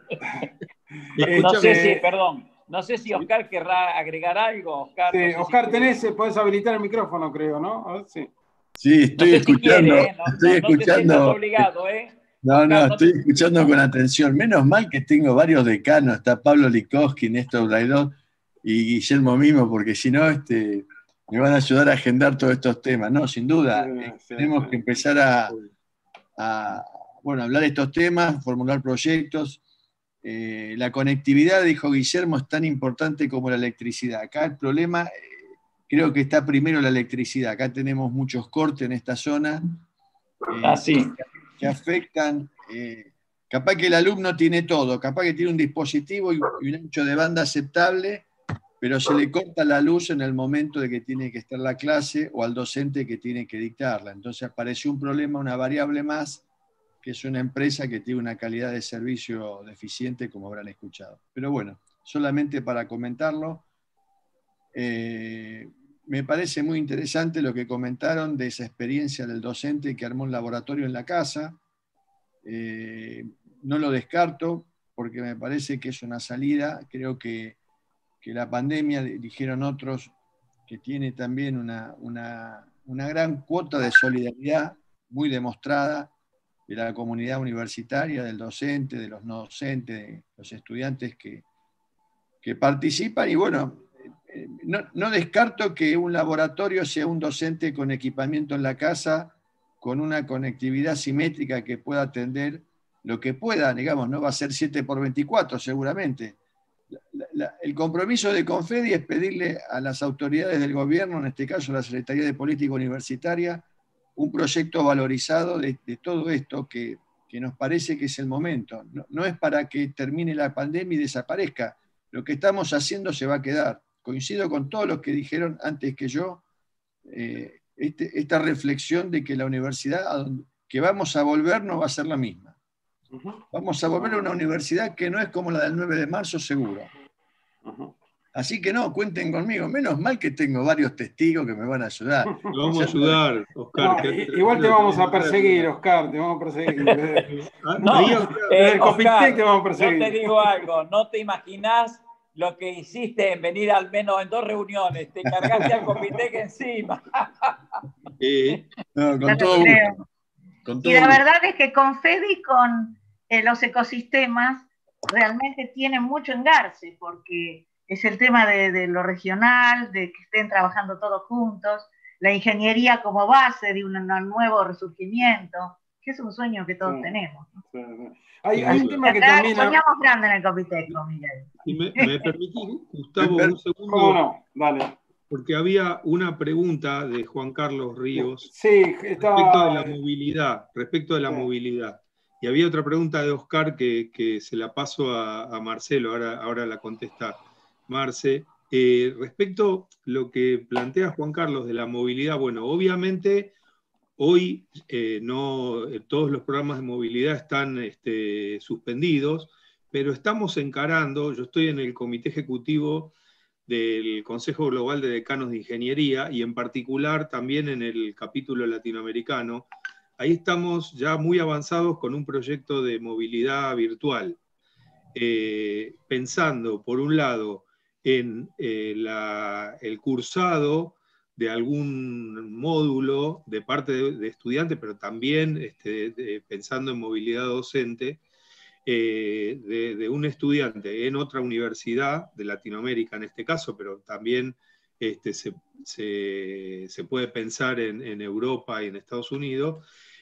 No sé si Oscar querrá agregar algo. Oscar, sí, no sé Oscar, podés habilitar el micrófono, creo, ¿no? Sí, estoy escuchando. Estoy escuchando. No te sientas obligado, No, estoy escuchando con atención. Menos mal que tengo varios decanos. Está Pablo Likowski, Néstor Brailón y Guillermo mismo, porque si no, me van a ayudar a agendar todos estos temas. No, sin duda. Tenemos que empezar a hablar de estos temas, formular proyectos. La conectividad, dijo Guillermo, es tan importante como la electricidad. Acá el problema, creo que está primero la electricidad. Acá tenemos muchos cortes en esta zona que afectan. Capaz que el alumno tiene todo, capaz que tiene un dispositivo y un ancho de banda aceptable, pero se le corta la luz en el momento de que tiene que estar la clase o al docente que tiene que dictarla. Entonces apareció un problema, una variable más, que es una empresa que tiene una calidad de servicio deficiente, como habrán escuchado. Pero bueno, solamente para comentarlo, me parece muy interesante lo que comentaron de esa experiencia del docente que armó un laboratorio en la casa. No lo descarto porque me parece que es una salida. Creo que la pandemia, dijeron otros, que tiene también una gran cuota de solidaridad muy demostrada de la comunidad universitaria, del docente, de los no docentes, de los estudiantes que participan. Y bueno, no descarto que un laboratorio sea un docente con equipamiento en la casa, con una conectividad simétrica que pueda atender lo que pueda, digamos, no va a ser 7x24 seguramente. El compromiso de Confedi es pedirle a las autoridades del gobierno, en este caso la Secretaría de Política Universitaria, un proyecto valorizado de todo esto que nos parece que es el momento. No es para que termine la pandemia y desaparezca. Lo que estamos haciendo se va a quedar. Coincido con todos los que dijeron antes que yo, esta reflexión de que la universidad a donde que vamos a volver no va a ser la misma. Vamos a volver a una universidad que no es como la del 9 de marzo, seguro. Así que no, cuenten conmigo. Menos mal que tengo varios testigos que me van a ayudar. Te vamos a ayudar, Oscar. No, igual te vamos a perseguir, Oscar, te vamos a perseguir. Desde el Copitec te vamos a perseguir. Yo te digo algo, no te imaginás lo que hiciste en venir al menos en 2 reuniones. Te cargaste al Copitec encima. No, con todo gusto. Y la verdad es que Confedi con los ecosistemas realmente tiene mucho engarce, porque es el tema de lo regional, de que estén trabajando todos juntos, la ingeniería como base de un nuevo resurgimiento, que es un sueño que todos tenemos. Hay un tema que acá también... soñamos grande en el Copitec, Miguel. Y me permitís, Gustavo, un segundo. ¿Cómo no? Dale. Porque había una pregunta de Juan Carlos Ríos respecto de la movilidad. Y había otra pregunta de Oscar que se la paso a Marcelo, ahora la contesta Marce. Respecto a lo que plantea Juan Carlos de la movilidad, bueno, obviamente hoy todos los programas de movilidad están suspendidos, pero estamos encarando, yo estoy en el comité ejecutivo del Consejo Global de Decanos de Ingeniería y en particular también en el capítulo latinoamericano. Ahí estamos ya muy avanzados con un proyecto de movilidad virtual, pensando por un lado en el cursado de algún módulo de parte de estudiantes, pero también pensando en movilidad docente, de un estudiante en otra universidad de Latinoamérica en este caso, pero también se puede pensar en Europa y en Estados Unidos,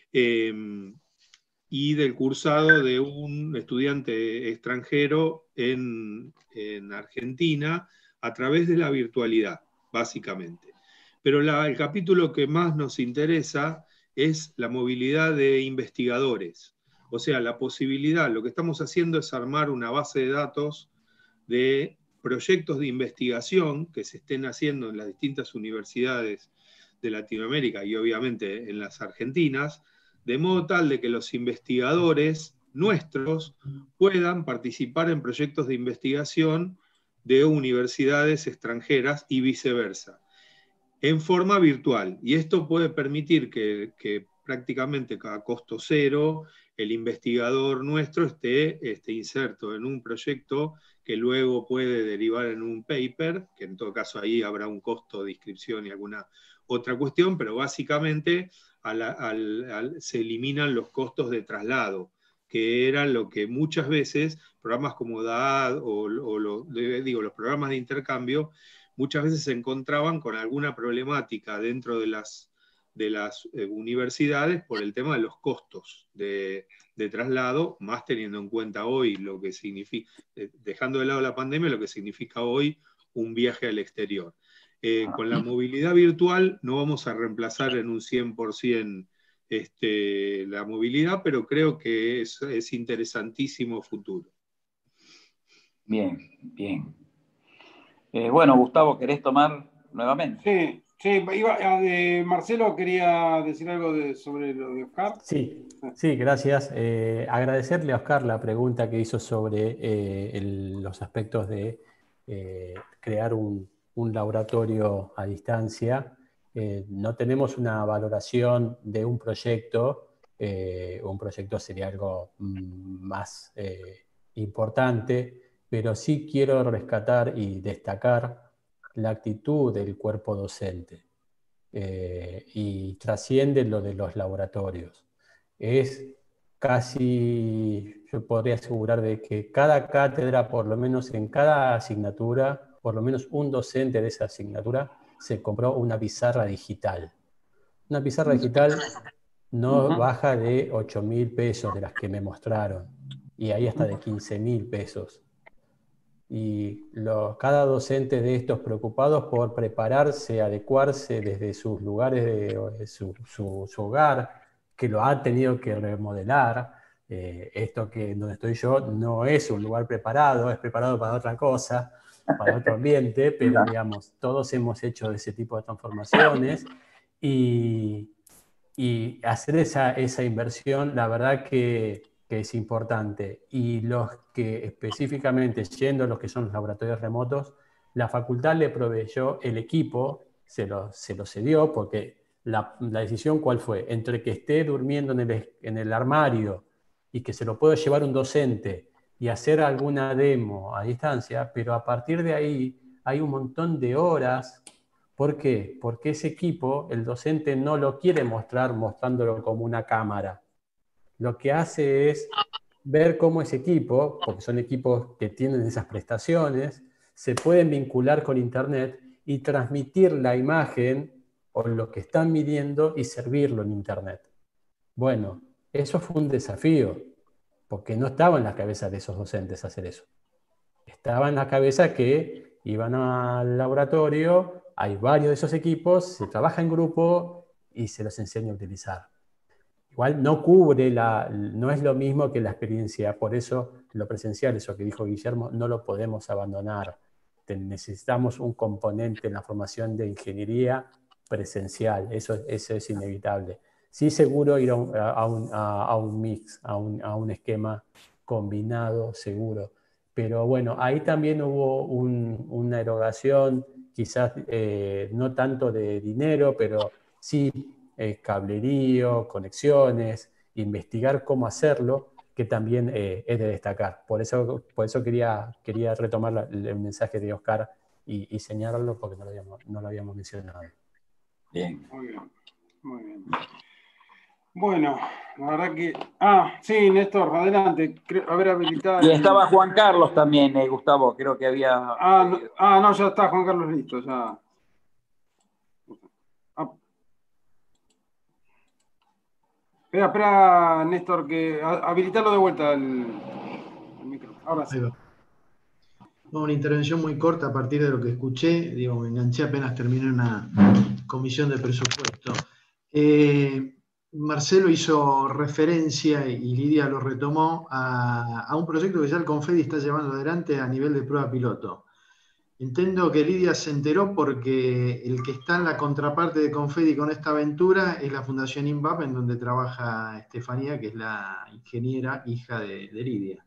y del cursado de un estudiante extranjero en Argentina a través de la virtualidad, básicamente. Pero el capítulo que más nos interesa es la movilidad de investigadores. O sea, la posibilidad, lo que estamos haciendo es armar una base de datos de proyectos de investigación que se estén haciendo en las distintas universidades de Latinoamérica y obviamente en las argentinas, de modo tal de que los investigadores nuestros puedan participar en proyectos de investigación de universidades extranjeras y viceversa, en forma virtual. Y esto puede permitir que prácticamente a costo cero el investigador nuestro esté inserto en un proyecto que luego puede derivar en un paper, que en todo caso ahí habrá un costo de inscripción y alguna otra cuestión, pero básicamente se eliminan los costos de traslado, que eran lo que muchas veces programas como DAAD o los programas de intercambio muchas veces se encontraban con alguna problemática dentro de las universidades por el tema de los costos de traslado, más teniendo en cuenta hoy lo que significa, dejando de lado la pandemia, lo que significa hoy un viaje al exterior. Con la movilidad virtual no vamos a reemplazar en un 100% la movilidad, pero creo que es interesantísimo futuro. Bien, bien. Bueno, Gustavo, ¿querés tomar nuevamente? Sí, Sí, Marcelo quería decir algo sobre lo de Oscar. Sí, sí, gracias. Agradecerle a Oscar la pregunta que hizo sobre los aspectos de crear un laboratorio a distancia. No tenemos una valoración de un proyecto sería algo más importante, pero sí quiero rescatar y destacar la actitud del cuerpo docente. Y trasciende lo de los laboratorios. Es casi, yo podría asegurar de que cada cátedra, por lo menos en cada asignatura, por lo menos un docente de esa asignatura se compró una pizarra digital. Una pizarra digital no baja de 8.000 pesos de las que me mostraron, y ahí hasta de 15.000 pesos. Y cada docente de estos preocupados por prepararse, adecuarse desde sus lugares, de su hogar, que lo ha tenido que remodelar. Esto que donde estoy yo no es un lugar preparado, es preparado para otra cosa, para otro ambiente, pero digamos, todos hemos hecho ese tipo de transformaciones y hacer esa inversión, la verdad que es importante. Y los que específicamente, yendo a los que son los laboratorios remotos, la facultad le proveyó el equipo, se lo cedió, porque la decisión ¿cuál fue? Entre que esté durmiendo en el armario y que se lo pueda llevar un docente y hacer alguna demo a distancia, pero a partir de ahí hay un montón de horas. ¿Por qué? Porque ese equipo, el docente no lo quiere mostrar mostrándolo como una cámara. Lo que hace es ver cómo ese equipo, porque son equipos que tienen esas prestaciones, se pueden vincular con Internet y transmitir la imagen o lo que están midiendo y servirlo en Internet. Bueno, eso fue un desafío, porque no estaba en la cabeza de esos docentes hacer eso. Estaba en la cabeza que iban al laboratorio, hay varios de esos equipos, se trabaja en grupo y se los enseña a utilizar. Igual no cubre, no es lo mismo que la experiencia, por eso lo presencial, eso que dijo Guillermo, no lo podemos abandonar. Necesitamos un componente en la formación de ingeniería presencial, eso es inevitable. Sí, seguro ir a un mix, a un esquema combinado, seguro. Pero bueno, ahí también hubo una erogación, quizás no tanto de dinero, pero sí cablerío, conexiones, investigar cómo hacerlo, que también es de destacar. Por eso quería retomar el mensaje de Oscar y señalarlo porque no lo habíamos mencionado. Bien. Muy bien, muy bien. Bueno, la verdad que... sí, Néstor, adelante. A ver, habilitado. Y estaba Juan Carlos también, Gustavo, creo que había... no, ya está Juan Carlos listo, ya. Espera, Néstor, que habilitarlo de vuelta el micrófono. Ahora sí. Una intervención muy corta a partir de lo que escuché. Digo, me enganché apenas terminé una comisión de presupuesto. Marcelo hizo referencia, y Lidia lo retomó, a un proyecto que ya el Confedi está llevando adelante a nivel de prueba piloto. Entiendo que Lidia se enteró porque el que está en la contraparte de Confedi con esta aventura es la Fundación INVAP, en donde trabaja Estefanía, que es la ingeniera hija de Lidia.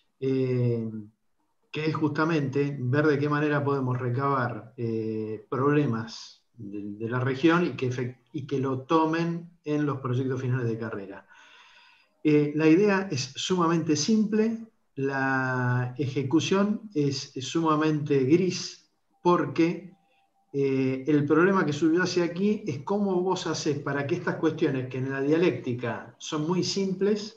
Que es justamente ver de qué manera podemos recabar problemas de la región y que lo tomen en los proyectos finales de carrera. La idea es sumamente simple, la ejecución es sumamente gris, porque el problema que subió hacia aquí es cómo vos haces para que estas cuestiones que en la dialéctica son muy simples,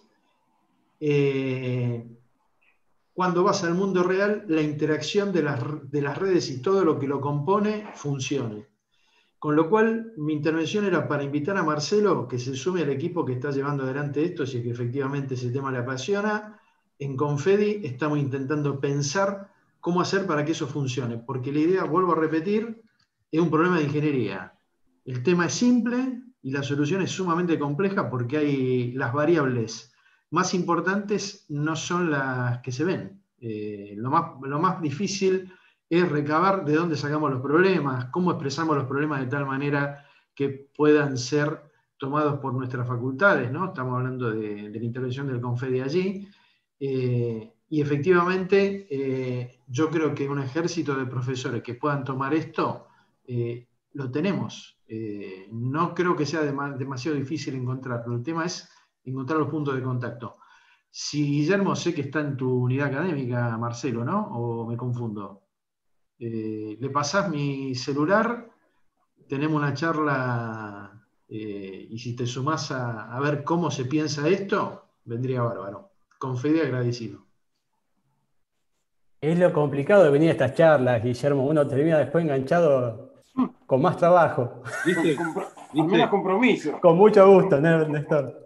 cuando vas al mundo real, la interacción de las redes y todo lo que lo compone funcione. Con lo cual, mi intervención era para invitar a Marcelo que se sume al equipo que está llevando adelante esto, si es que efectivamente ese tema le apasiona. En Confedi estamos intentando pensar cómo hacer para que eso funcione, porque la idea, vuelvo a repetir, es un problema de ingeniería. El tema es simple y la solución es sumamente compleja porque hay las variables más importantes no son las que se ven. Lo más difícil es recabar de dónde sacamos los problemas, cómo expresamos los problemas de tal manera que puedan ser tomados por nuestras facultades, ¿no? Estamos hablando de la intervención del CONFEDI allí. Y efectivamente, yo creo que un ejército de profesores que puedan tomar esto, lo tenemos. No creo que sea demasiado difícil encontrarlo. El tema es encontrar los puntos de contacto. Si Guillermo, sé que está en tu unidad académica, Marcelo, ¿no? ¿O me confundo? Le pasás mi celular, tenemos una charla, y si te sumás a ver cómo se piensa esto, vendría bárbaro. CONFEDI agradecido. Es lo complicado de venir a estas charlas, Guillermo. Uno termina después enganchado con más trabajo. ¿Viste? Con menos compromiso. Con mucho gusto, Néstor.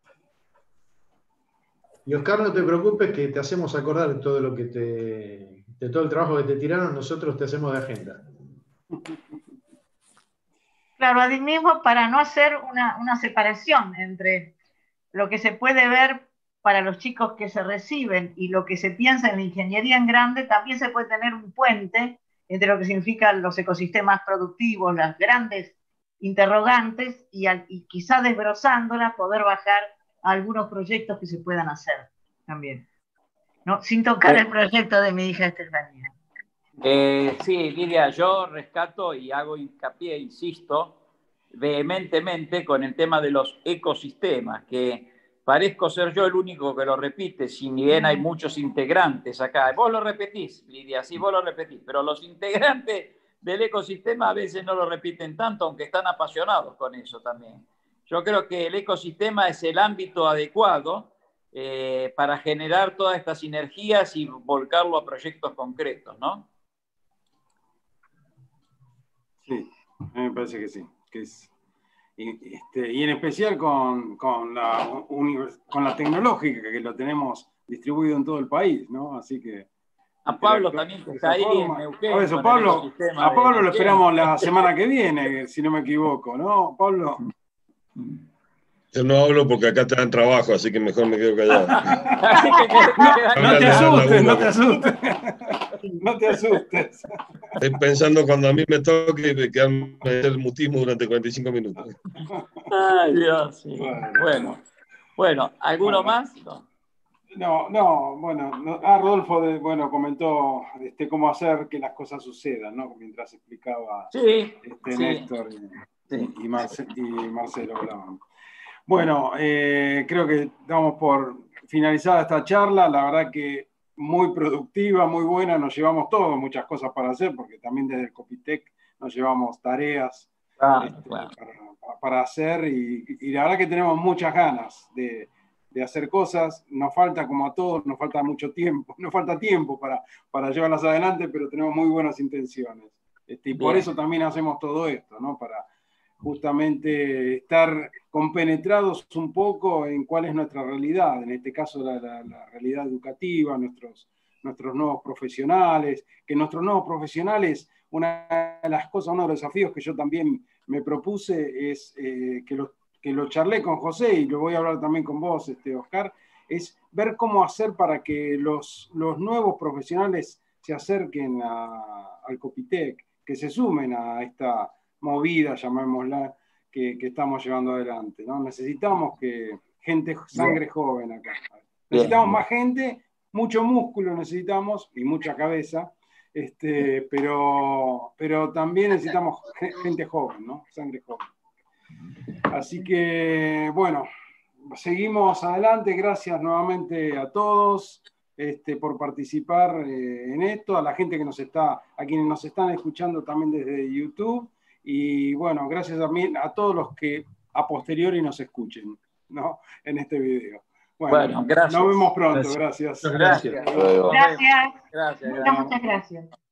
Y Oscar, no te preocupes que te hacemos acordar de todo lo que de todo el trabajo que te tiraron, nosotros te hacemos de agenda. Claro, asimismo, para no hacer una separación entre lo que se puede ver para los chicos que se reciben y lo que se piensa en la ingeniería en grande, también se puede tener un puente entre lo que significan los ecosistemas productivos, las grandes interrogantes, y quizá desbrozándolas poder bajar a algunos proyectos que se puedan hacer también, ¿no? Sin tocar el proyecto de mi hija Estefanía. Sí, Lidia, yo rescato y hago hincapié, insisto, vehementemente con el tema de los ecosistemas, que parezco ser yo el único que lo repite, si bien hay muchos integrantes acá. Vos lo repetís, Lidia, sí, vos lo repetís, pero los integrantes del ecosistema a veces no lo repiten tanto, aunque están apasionados con eso también. Yo creo que el ecosistema es el ámbito adecuado para generar todas estas sinergias y volcarlo a proyectos concretos, ¿no? Sí, a mí me parece que sí. Que es, y en especial con la tecnológica, que lo tenemos distribuido en todo el país, ¿no? Así que... A Pablo también, que está ahí en Neuquén. Por eso, Pablo, a Pablo lo esperamos la semana que viene, si no me equivoco, ¿no, Pablo? Yo no hablo porque acá te dan trabajo, así que mejor me quedo callado. No te asustes, no te asustes. No te asustes. Estoy pensando cuando a mí me toque quedarme el mutismo durante 45 minutos. Ay, Dios, sí. Bueno, ¿alguno más? No, bueno, Rodolfo comentó cómo hacer que las cosas sucedan, ¿no? Mientras explicaba Néstor y Marcelo hablaban. Bueno, creo que damos por finalizada esta charla, la verdad que muy productiva, muy buena, nos llevamos todos muchas cosas para hacer, porque también desde el Copitec nos llevamos tareas para hacer, y la verdad que tenemos muchas ganas de hacer cosas. Nos falta, como a todos, nos falta mucho tiempo, nos falta tiempo para llevarlas adelante, pero tenemos muy buenas intenciones. Y por eso también hacemos todo esto, ¿no? Para justamente estar compenetrados un poco en cuál es nuestra realidad, en este caso la realidad educativa, nuestros nuevos profesionales, que nuestros nuevos profesionales, una de las cosas, uno de los desafíos que yo también me propuse es que lo charlé con José, y lo voy a hablar también con vos, Oscar, es ver cómo hacer para que los nuevos profesionales se acerquen al Copitec, que se sumen a esta movida, llamémosla, que estamos llevando adelante, ¿no? Necesitamos sangre joven acá. Necesitamos más gente, mucho músculo necesitamos, y mucha cabeza, pero también necesitamos gente joven, ¿no? Sangre joven. Así que, bueno, seguimos adelante. Gracias nuevamente a todos por participar en esto, a la gente a quienes nos están escuchando también desde YouTube. Y bueno, gracias también a todos los que a posteriori nos escuchen, ¿no? En este video. Bueno, gracias. Nos vemos pronto. Gracias. Gracias. Muchas gracias.